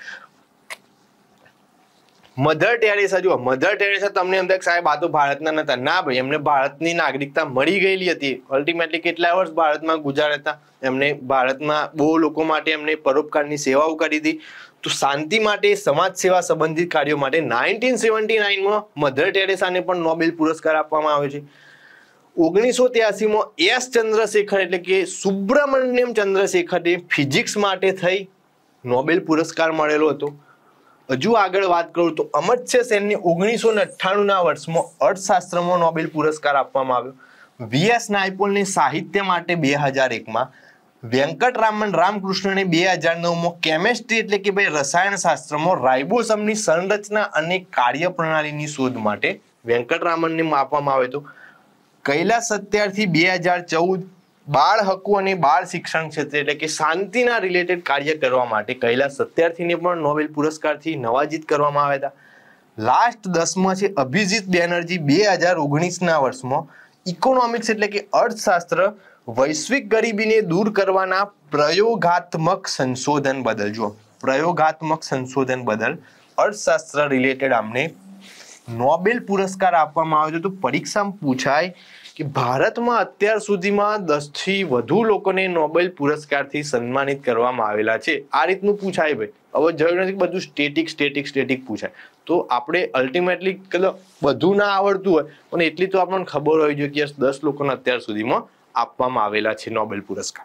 Speaker 1: મધર ટેરેસા, જો મધર ટેરેસા તમને એમ થાય સાહેબ આ તો ભારતના નતા. ના ભાઈ, એમને ભારતની નાગરિકતા મળી ગયેલી હતી. અલ્ટિમેટલી કેટલા વર્ષ ભારતમાં ગુજાર્યા હતા. એમને ભારતમાં બહુ લોકો માટે એમને પરોપકારની સેવાઓ કરી હતી. તો શાંતિ માટે, સમાજ સેવા સંબંધિત કાર્યો માટે નાઇન્ટીન સેવન્ટી નાઇનમાં મધર ટેરેસાને પણ નોબેલ પુરસ્કાર આપવામાં આવ્યો છે. ઓગણીસો ત્યાસી માં એસ ચંદ્રશેખર એટલે કે સુબ્રમણ્યમ ચંદ્રશેખરને ફિઝિક્સ માટે થઈ નોબેલ પુરસ્કાર મળેલો હતો. હજુ આગળ વાત કરું તો અમર્ત્ય સેનને ઓગણીસો અઠ્ઠાણું ના વર્ષમાં અર્થશાસ્ત્રમાં નોબેલ પુરસ્કાર આપવામાં આવ્યો. વીએસ નાયપોલને સાહિત્ય માટે બે હજાર એકમાં, વેંકટરામન રામકૃષ્ણને બે હજાર નવમાં કેમેસ્ટ્રી એટલે કે ભાઈ રસાયણશાસ્ત્રમાં રાઇબોસમની સંરચના અને કાર્યપ્રણાલીની શોધ માટે વેંકટરામનને આપવામાં આવ્યો હતો. કૈલાસ સત્યાર્થી બે હજાર ચૌદ બાળ હકો અને બાળ શિક્ષણ ક્ષેત્રે એટલે કે શાંતિના રિલેટેડ કાર્ય કરવા માટે કૈલાસ સત્યાર્થીને પણ નોબેલ પુરસ્કારથી નવાજીત કરવામાં આવ્યા હતા. લાસ્ટ દસમાં છે અભિજીત બેનર્જી બે હજાર ઓગણીસ ના વર્ષમાં ઇકોનોમિક્સ એટલે કે અર્થશાસ્ત્ર વૈશ્વિક ગરીબીને દૂર કરવાના પ્રયોગાત્મક સંશોધન બદલ, જો પ્રયોગાત્મક સંશોધન બદલ અર્થશાસ્ત્ર રિલેટેડ આમને નોબેલ પુરસ્કાર આપવામાં આવ્યો. તો પરીક્ષામાં પૂછાય કે ભારતમાં અત્યાર સુધીમાં દસ થી વધુ લોકોને નોબેલ પુરસ્કારથી સન્માનિત કરવામાં આવેલા છે. આ રીતનું પૂછાય ભાઈ. હવે જરૂર નથી બધું સ્ટેટિક સ્ટેટિક સ્ટેટિક પૂછાય. તો આપણે અલ્ટિમેટલી બધું ના આવડતું હોય પણ એટલી તો આપણને ખબર હોવી જોઈએ કે દસ લોકોને અત્યાર સુધીમાં આપવામાં આવેલા છે નોબેલ પુરસ્કાર.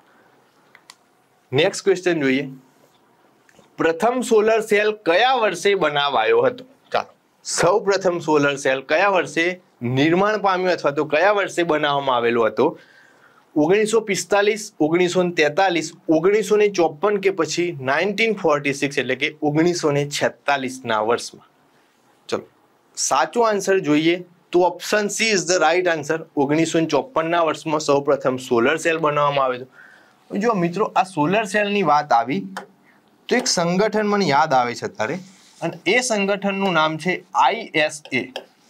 Speaker 1: નેક્સ્ટ ક્વેશ્ચન જોઈએ. પ્રથમ સોલર સેલ કયા વર્ષે બનાવાયો હતો? ચાલો, સૌ પ્રથમ સોલર સેલ કયા વર્ષે નિર્માણ પામ્યો અથવા તો કયા વર્ષે બનાવવામાં આવેલો હતો? ઓગણીસો પિસ્તાલીસ, ઓગણીસો તેતાલીસ, ઓગણીસો ને ચોપન કે પછી નાઇન્ટીન ફોર્ટી સિક્સ એટલે કે ઓગણીસો ને છેતાલીસ ના વર્ષમાં? ચલો, સાચો આન્સર જોઈએ તો option C is the right answer. ઓગણીસો ચોપન ના વર્ષમાં સૌ પ્રથમ સોલર સેલ બનાવવામાં આવ્યો હતો. જો મિત્રો આ સોલર સેલની વાત આવી તો એક સંગઠન મને યાદ આવે છે અત્યારે અને એ સંગઠનનું નામ છે આઈએસએ.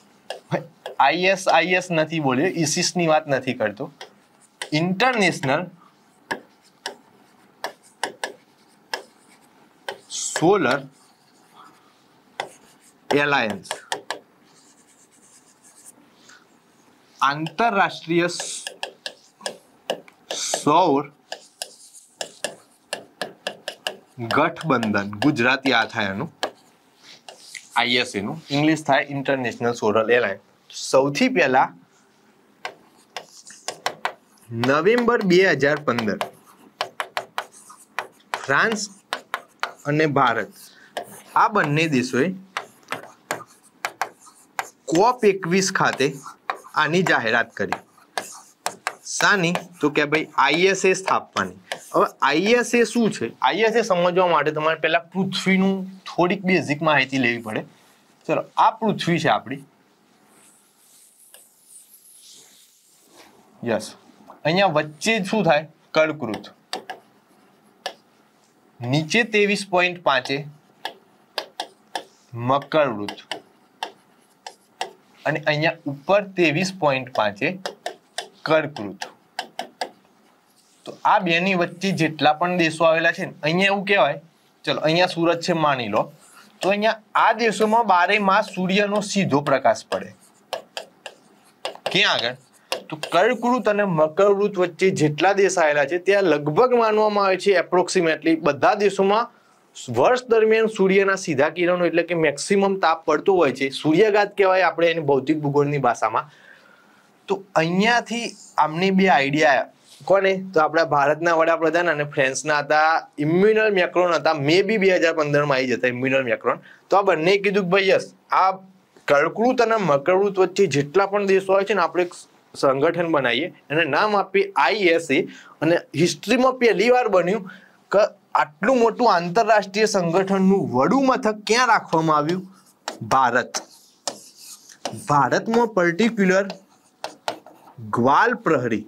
Speaker 1: આઈએસ આઈએસ નથી બોલ્યો, ઇસિસ ની વાત નથી કરતો. ઇન્ટરનેશનલ સોલર એલાયન્સ, આંતરરાષ્ટ્રીય સૌર ગઠબંધન. ગુજરાતી આ થાય એનું આઈએસએ નું, ઇંગ્લિશ થાય ઇન્ટરનેશનલ સોલર એલાયન્સ. સૌથી પહેલા નવેમ્બર બે હજાર પંદર ફ્રાન્સ અને ભારત આ બંને દેશોએ કોપ એકવીસ ખાતે આની જાહેરાત કરી. શાની? તો કે ભાઈ આઈએસએ સ્થાપવાની. હવે આઈએસએ શું છે? આઈએસએ સમજવા માટે તમારે પહેલા પૃથ્વીનું થોડીક બેઝિક માહિતી લેવી પડે. ચલો, આ પૃથ્વી છે આપણી. યસ, અહીંયા વચ્ચે શું થાય? કર્કવૃત. નીચે ત્રેવીસ પોઈન્ટ પાંચે મકરવૃત અને અહીંયા ઉપર ત્રેવીસ પોઈન્ટ પાંચે કર્કવૃત. તો આ બેની વચ્ચે જેટલા પણ દેશો આવેલા છે ને, અહીંયા એવું કહેવાય, ચલો અહીંયા સુરત છે માની લો, તો અહીંયા આ દેશોમાં બારે માસ સૂર્યનો સીધો પ્રકાશ પડે. ક્યાં આગળ? તો કર્કવૃત અને મકરવૃત વચ્ચે જેટલા દેશ આવેલા છે ત્યાં લગભગ માનવામાં આવે છે એપ્રોક્સિમેટલી બધા દેશોમાં વર્ષ દરમિયાન સૂર્યના સીધા કિરણો એટલે કે મેક્સિમમ તાપ પડતો હોય છે. સૂર્યઘાત કહેવાય આપણે એની ભૌતિક ભૂગોળની ભાષામાં. તો અહીંયાથી આમને બે આઈડિયા આવ્યા. કોને? તો આપણા ભારતના વડાપ્રધાન અને ફ્રાન્સના હતા ઇમ્યુનલ મેક્રોન હતા. મે બી બે હજાર પંદર માં આવી જતા ઇમ્યુનલ મેક્રોન. તો આ બંને કીધું કે ભાઈ યસ, આ કર્કવૃત અને મકરવૃત વચ્ચે જેટલા પણ દેશો હોય છે ને, આપણે સંગઠન બનાવીએ અને નામ આપીએ આઈએસએ. અને હિસ્ટ્રીમાં પહેલી વાર બન્યું કે આટલું મોટું આંતરરાષ્ટ્રીય સંગઠનનું વડું મથક ક્યાં રાખવામાં આવ્યું? ભારત. ભારતમાં પર્ટિક્યુલર ગ્વાલ પ્રહરી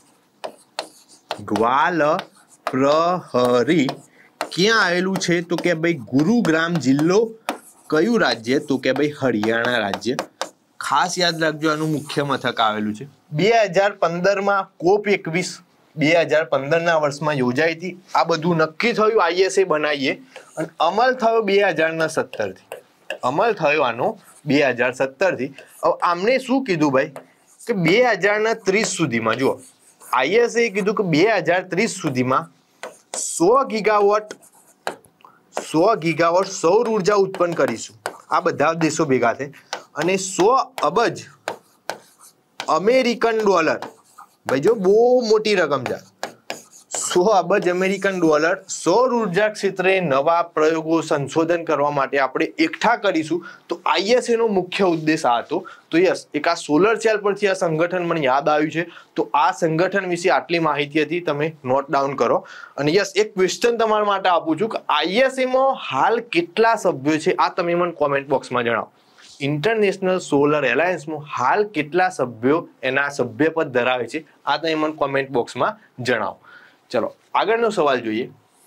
Speaker 1: ગ્વાલ પ્રહરી ક્યાં આવેલું છે? તો કે ભાઈ ગુરુગ્રામ જિલ્લો. કયું રાજ્ય? તો કે ભાઈ હરિયાણા રાજ્ય. ખાસ યાદ રાખજો, આનું મુખ્ય મથક આવેલું છે. બે હજાર પંદર માં કોપ એકવીસ બે હજાર પંદર ના વર્ષમાં યોજાઈ હતી. આ બધું નક્કી થયું આઈએસએ બનાવીએ અને અમલ થયો બે હજાર ના સત્તર થી. અમલ થયો આનો બે હજાર સત્તર થી. હવે આમને શું કીધું ભાઈ કે બે હજાર ના ત્રીસ સુધીમાં, જુઓ આઈએસએ કીધું કે બે હજાર ત્રીસ સુધીમાં સો ગીગાવોટ સો ગીગાવોટ સૌર ઉર્જા ઉત્પન્ન કરીશું. આ બધા દેશો ભેગા થાય અને સો અબજ અમેરિકન ડોલર, ભાઈ જો બહુ મોટી રકમ છે, સો અબજ અમેરિકન ડોલર સૌર ઉર્જા ક્ષેત્રે નવા પ્રયોગો સંશોધન કરવા માટે આપણે એકઠા કરીશું. તો આઈએસએ નો મુખ્ય ઉદ્દેશ આ હતો. તો યસ, એક આ સોલર સેલ પરથી આ સંગઠન મને યાદ આવ્યું છે. તો આ સંગઠન વિશે આટલી માહિતી હતી, તમે નોટ ડાઉન કરો. અને યસ, એક ક્વેશ્ચન તમારા માટે આપું છું કે આઈએસએ માં હાલ કેટલા સભ્યો છે? આ તમે મને કોમેન્ટ બોક્સમાં જણાવો. ઇન્ટરનેશનલ સોલર એલાયન્સમાં હાલ કેટલા સભ્યો એના સભ્યપદ ધરાવે છે? આ તમે મને કોમેન્ટ બોક્સમાં જણાવો. ચલો આગળનો સવાલ જોઈએ.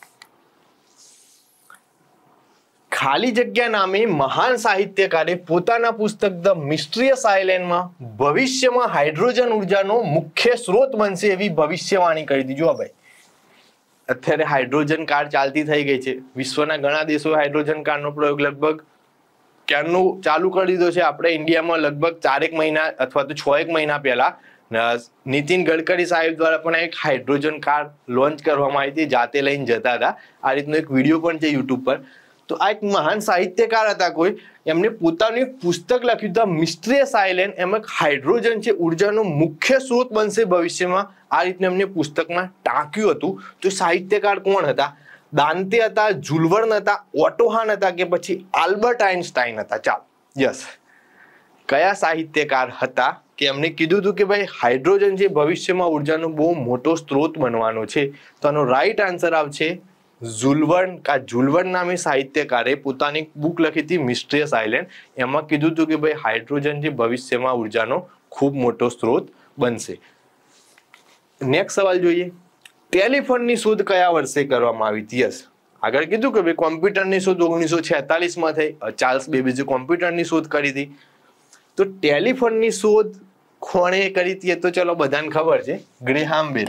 Speaker 1: ખાલી જગ્યા નામે મહાન સાહિત્યકારે પોતાના પુસ્તક ધ મિસ્ટ્રીયસ આઇલેન્ડમાં ભવિષ્યમાં હાઇડ્રોજન ઉર્જાનો મુખ્ય સ્ત્રોત બનશે એવી ભવિષ્યવાણી કરી હતી. જો ભાઈ, અત્યારે હાઇડ્રોજન કાર ચાલતી થઈ ગઈ છે. વિશ્વના ઘણા દેશોએ હાઇડ્રોજન કારનો પ્રયોગ લગભગ ક્યારનું ચાલુ કરી દીધો છે. આપણે ઇન્ડિયામાં લગભગ ચારેક મહિના અથવા તો છ એક મહિના પહેલા નીતિન ગડકરી સાહેબ દ્વારા પણ એક હાઇડ્રોજન કાર લોન્ચ કરવામાં આવી હતી, જાતે લઈને જતા હતા. આ રીતનો એક વિડીયો પણ છે યુટ્યુબ પર. તો આ એક મહાન સાહિત્યકાર હતા કોઈ, એમને પોતાનું એક પુસ્તક લખ્યું ધ મિસ્ટ્રીયસ આઇલેન્ડ. એમાં હાઇડ્રોજન છે ઉર્જાનો મુખ્ય સ્ત્રોત બનશે ભવિષ્યમાં, આ રીતનું એમને પુસ્તકમાં ટાંક્યું હતું. તો સાહિત્યકાર કોણ હતા? દાંતે હતા, જુલવર્ન હતા, ઓટોહાન હતા કે પછી આલ્બર્ટ આઇન્સ્ટાઈન હતા? ચાલો, યસ, કયા સાહિત્યકાર હતા કે એમને કીધું હતું કે ભાઈ હાઇડ્રોજન જે ભવિષ્યમાં ઉર્જાનો બહુ મોટો સ્ત્રોત બનવાનો છે? તો આનો રાઈટ આન્સર આવશે જુલવર્ન. કા જુલવર્ન નામે સાહિત્યકારે પોતાની બુક લખી હતી મિસ્ટ્રીયસ આઇલેન્ડ. એમાં કીધું હતું કે ભાઈ હાઇડ્રોજન જે ભવિષ્યમાં ઉર્જાનો ખૂબ મોટો સ્ત્રોત બનશે. નેક્સ્ટ સવાલ જોઈએ. ટેલિફોનની શોધ કયા વર્ષે કરવામાં આવી હતી? યસ, આગળ કીધું કે ભાઈ કોમ્પ્યુટરની શોધ ઓગણીસો છેતાલીસ માં થઈ. ચાર્લ્સ બેબેજે કોમ્પ્યુટરની શોધ કરી હતી. તો ટેલિફોનની શોધ કોણે કરી હતી? તો ચલો બધાને ખબર છે, ગ્રેહામ બેલ.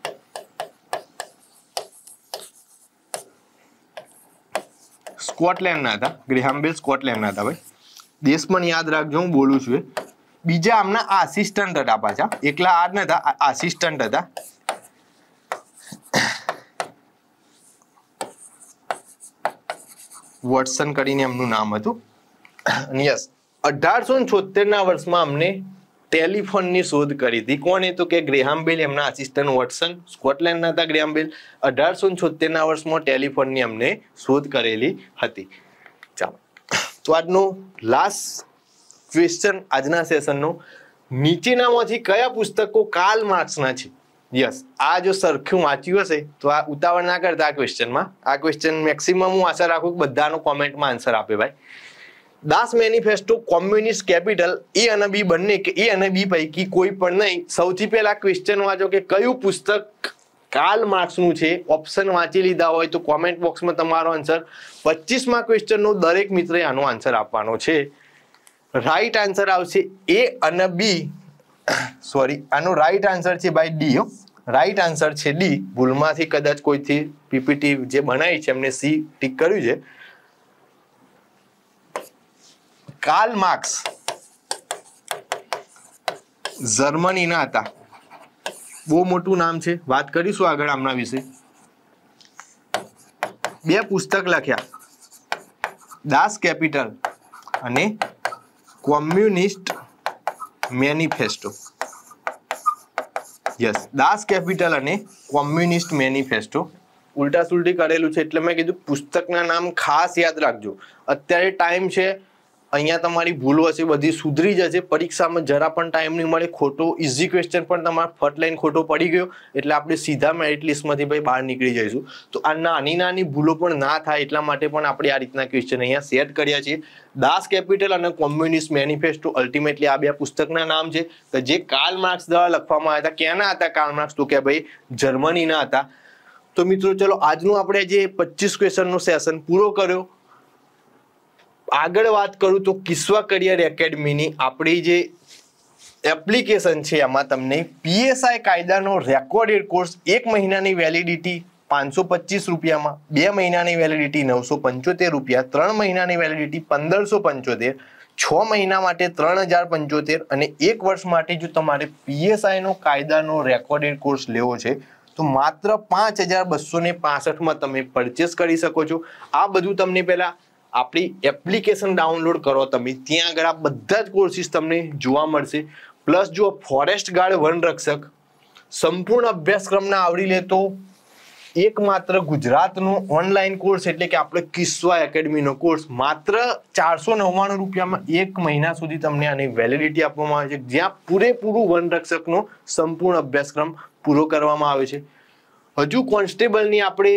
Speaker 1: સ્કોટલેન્ડના હતા ગ્રેહામ બેલ, સ્કોટલેન્ડના હતા. ભાઈ દેશ પણ યાદ રાખજો, હું બોલું છું. બીજા આમના આસિસ્ટન્ટ હતા, પાછા એકલા આ જ નતા, આસિસ્ટન્ટ હતા. વોટસન કરીને એમનું નામ હતું. યસ, અઢારસો છોતેર ના વર્ષમાં અમને ટેલિફોનની શોધ કરી હતી. કોણે? તો કે ગ્રેહામ બેલ, એમના આસિસ્ટન્ટ વોટસન, સ્કોટલેન્ડના હતા ગ્રેહામ બેલ. અઢારસો છોતેર ના વર્ષમાં ટેલિફોનની અમને શોધ કરેલી હતી. ચાલો, તો આજનો લાસ્ટ ક્વેશ્ચન આજના સેશનનો, નીચેનામાંથી કયા પુસ્તકો કાર્લ માર્ક્સના છે? યસ, આ જો સરખું વાંચ્યું હશે તો આ ઉતાવળ ના કરતા આ ક્વેશ્ચનમાં. આ ક્વેશ્ચન મેક્સિમમ હું આશા રાખું કે બધાનો કોમેન્ટમાં આન્સર આપે ભાઈ. Das manifesto, communist capital, A અને બી બંને કે એ અને બી પૈકી કોઈ પણ નહીં? સૌથી પહેલા ક્વેશ્ચન વાંચો કે કયું પુસ્તક કાર્લ માર્ક્સનું છે. ઓપ્શન વાંચી લીધા હોય તો કોમેન્ટ બોક્સમાં તમારો આન્સર, પચીસમાં ક્વેશ્ચનનો દરેક મિત્રે આનો આન્સર આપવાનો છે. રાઈટ આન્સર આવશે એ અને બી. સોરી, આનો રાઈટ આન્સર છે ભાઈ ડી. રાઈટ આન્સર છે ડી. ભૂલમાંથી કદાચ કોઈથી પીપીટી જે બનાવી છે એમને સી ટીક કર્યું છે. કાર્લ માર્ક્સ જર્મનીના હતા. બહુ મોટું નામ છે, વાત કરીશું આગળ આમના વિશે. બે પુસ્તક લખ્યા, દાસ કેપિટલ અને communist manifesto. Yes, Das capital અને કોમ્યુનિસ્ટ મેનિફેસ્ટો. ઉલટા સુલટી કરેલું છે એટલે મેં કીધું પુસ્તકના નામ ખાસ યાદ રાખજો. અત્યારે ટાઈમ છે, અહીંયા તમારી ભૂલ હશે બધી સુધરી જશે. પરીક્ષામાં જરા પણ ટાઈમ નહીં મળે. ખોટો ઇઝી ક્વેશ્ચન પણ તમારા ફર્સ્ટ લાઈન ખોટો પડી ગયો એટલે આપણે સીધા મેરિટ લિસ્ટમાંથી ભાઈ બહાર નીકળી જઈશું. તો આ નાની નાની ભૂલો પણ ના થાય એટલા માટે પણ આપણે આ રીતના ક્વેશ્ચન અહીંયા સેટ કર્યા છીએ. દાસ કેપિટલ અને કોમ્યુનિસ્ટ મેનિફેસ્ટો અલ્ટિમેટલી આ બે પુસ્તકના નામ છે કે જે કાર્લ માર્ક્સ દ્વારા લખવામાં આવ્યા હતા. ક્યાંના હતા કાર્લ માર્ક્સ? તો કે ભાઈ જર્મનીના હતા. તો મિત્રો ચલો, આજનું આપણે જે પચીસ ક્વેશ્ચનનો સેશન પૂરો કર્યો. આગળ વાત કરું તો કિસ્વા કરિયર એકેડમીની આપણી જે એપ્લિકેશન છે એમાં તમને પીએસઆઈ કાયદાનો રેકોર્ડેડ કોર્સ, એક મહિનાની વેલિડિટી પાંચસો પચીસ રૂપિયામાં, બે મહિનાની વેલિડિટી નવસો પંચોતેર રૂપિયા, ત્રણ મહિનાની વેલિડિટી પંદરસો પંચોતેર, છ મહિના માટે ત્રણ હજાર પંચોતેર અને એક વર્ષ માટે જો તમારે પીએસઆઈનો કાયદાનો રેકોર્ડેડ કોર્સ લેવો છે તો માત્ર પાંચ હજાર બસો ને પાસઠમાં તમે પરચેસ કરી શકો છો. આ બધું તમને પહેલા આપણી એપ્લિકેશન ડાઉનલોડ કરો તમે, ત્યાં આગળ આ બધા જ કોર્સિસ તમને જોવા મળશે. પ્લસ જો ફોરેસ્ટ ગાર્ડ વન રક્ષક સંપૂર્ણ અભ્યાસક્રમના આવરી લે તો એકમાત્ર ગુજરાતનો ઓનલાઈન કોર્સ એટલે કે આપણે કિસ્વા એકેડમીનો કોર્સ માત્ર ચારસો નવ્વાણું રૂપિયામાં એક મહિના સુધી તમને આની વેલિડિટી આપવામાં આવે છે, જ્યાં પૂરેપૂરું વન રક્ષકનો સંપૂર્ણ અભ્યાસક્રમ પૂરો કરવામાં આવે છે. હજુ કોન્સ્ટેબલની આપણે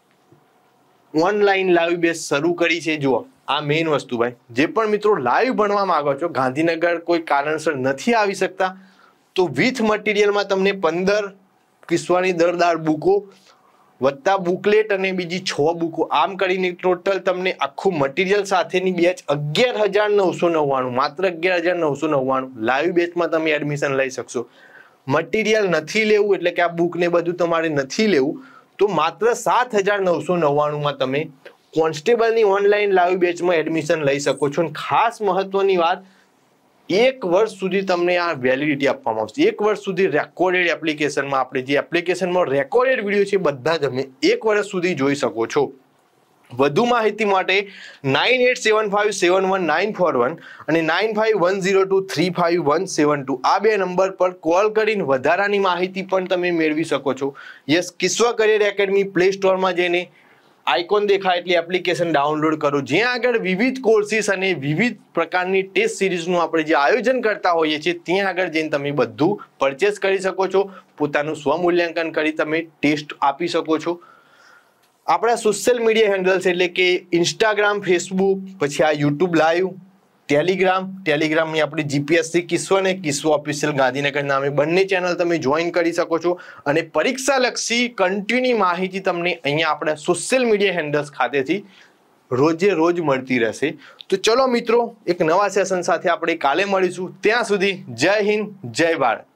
Speaker 1: ઓનલાઈન લાઈવ બેચ શરૂ કરી છે. જુઓ, આ મેઇન વસ્તુ ભાઈ, જે પણ મિત્રો લાઈવ ભણવા માંગો છો, ગાંધીનગર કોઈ કારણસર નથી આવી શકતા, તો વિથ મટીરિયલમાં તમને પંદર કિસ્સાની દરદાર બુકો વત્તા બુકલેટ અને બીજી છ બુકો, આમ કરીને ટોટલ તમને આખું મટીરિયલ સાથેની બેચ અગિયાર હજાર નવસો નવ્વાણું, માત્ર અગિયાર હજાર નવસો નવ્વાણું લાઈવ બેચમાં તમે એડમિશન લઈ શકશો. મટીરિયલ નથી લેવું એટલે કે આ બુક ને બધું તમારે નથી લેવું તો માત્ર સાત હજાર નવસો નવ્વાણુંમાં તમે કોન્સ્ટેબલની ઓનલાઈન લાઈવ બેચમાં એડમિશન લઈ શકો છો. ખાસ મહત્વની વાત, એક વર્ષ સુધી તમને આ વેલિડિટી આપવામાં આવશે. એક વર્ષ સુધી રેકોર્ડેડ એપ્લિકેશનમાં, આપણે જે એપ્લિકેશનમાં રેકોર્ડેડ વિડીયો છે બધા તમે એક વર્ષ સુધી જોઈ શકો છો. વધુ માહિતી માટે nine eight seven five seven one nine four one અને nine five one zero two three five one seven two આ બે નંબર પર કોલ કરીને વધારાની માહિતી પણ તમે મેળવી શકો છો. Yes, Kiswa career academy play સ્ટોરમાં જઈને આઇકોન દેખાય એટલે એપ્લિકેશન ડાઉનલોડ કરો, જ્યાં આગળ વિવિધ કોર્સિસ અને વિવિધ પ્રકારની ટેસ્ટ સિરીઝનું આપણે જે આયોજન કરતા હોઈએ છીએ ત્યાં આગળ જઈને તમે બધું પરચેસ કરી શકો છો. પોતાનું સ્વમૂલ્યાંકન કરી તમે ટેસ્ટ આપી શકો છો. આપણા સોશિયલ મીડિયા હેન્ડલ્સ એટલે કે ઇન્સ્ટાગ્રામ, ફેસબુક, પછી આ યુટ્યુબ લાઈવ, ટેલિગ્રામ, ટેલિગ્રામની આપણી જીપીએસસી કિસ્સો અને કિસ્સો ઓફિશિયલ ગાંધીનગર નામે બંને ચેનલ તમે જોઈન કરી શકો છો. અને પરીક્ષાલક્ષી કન્ટિન્યુ માહિતી તમને અહીંયા આપણા સોશિયલ મીડિયા હેન્ડલ્સ ખાતેથી રોજે રોજ મળતી રહેશે. તો ચલો મિત્રો, એક નવા સેશન સાથે આપણે કાલે મળીશું. ત્યાં સુધી જય હિન્દ, જય ભારત.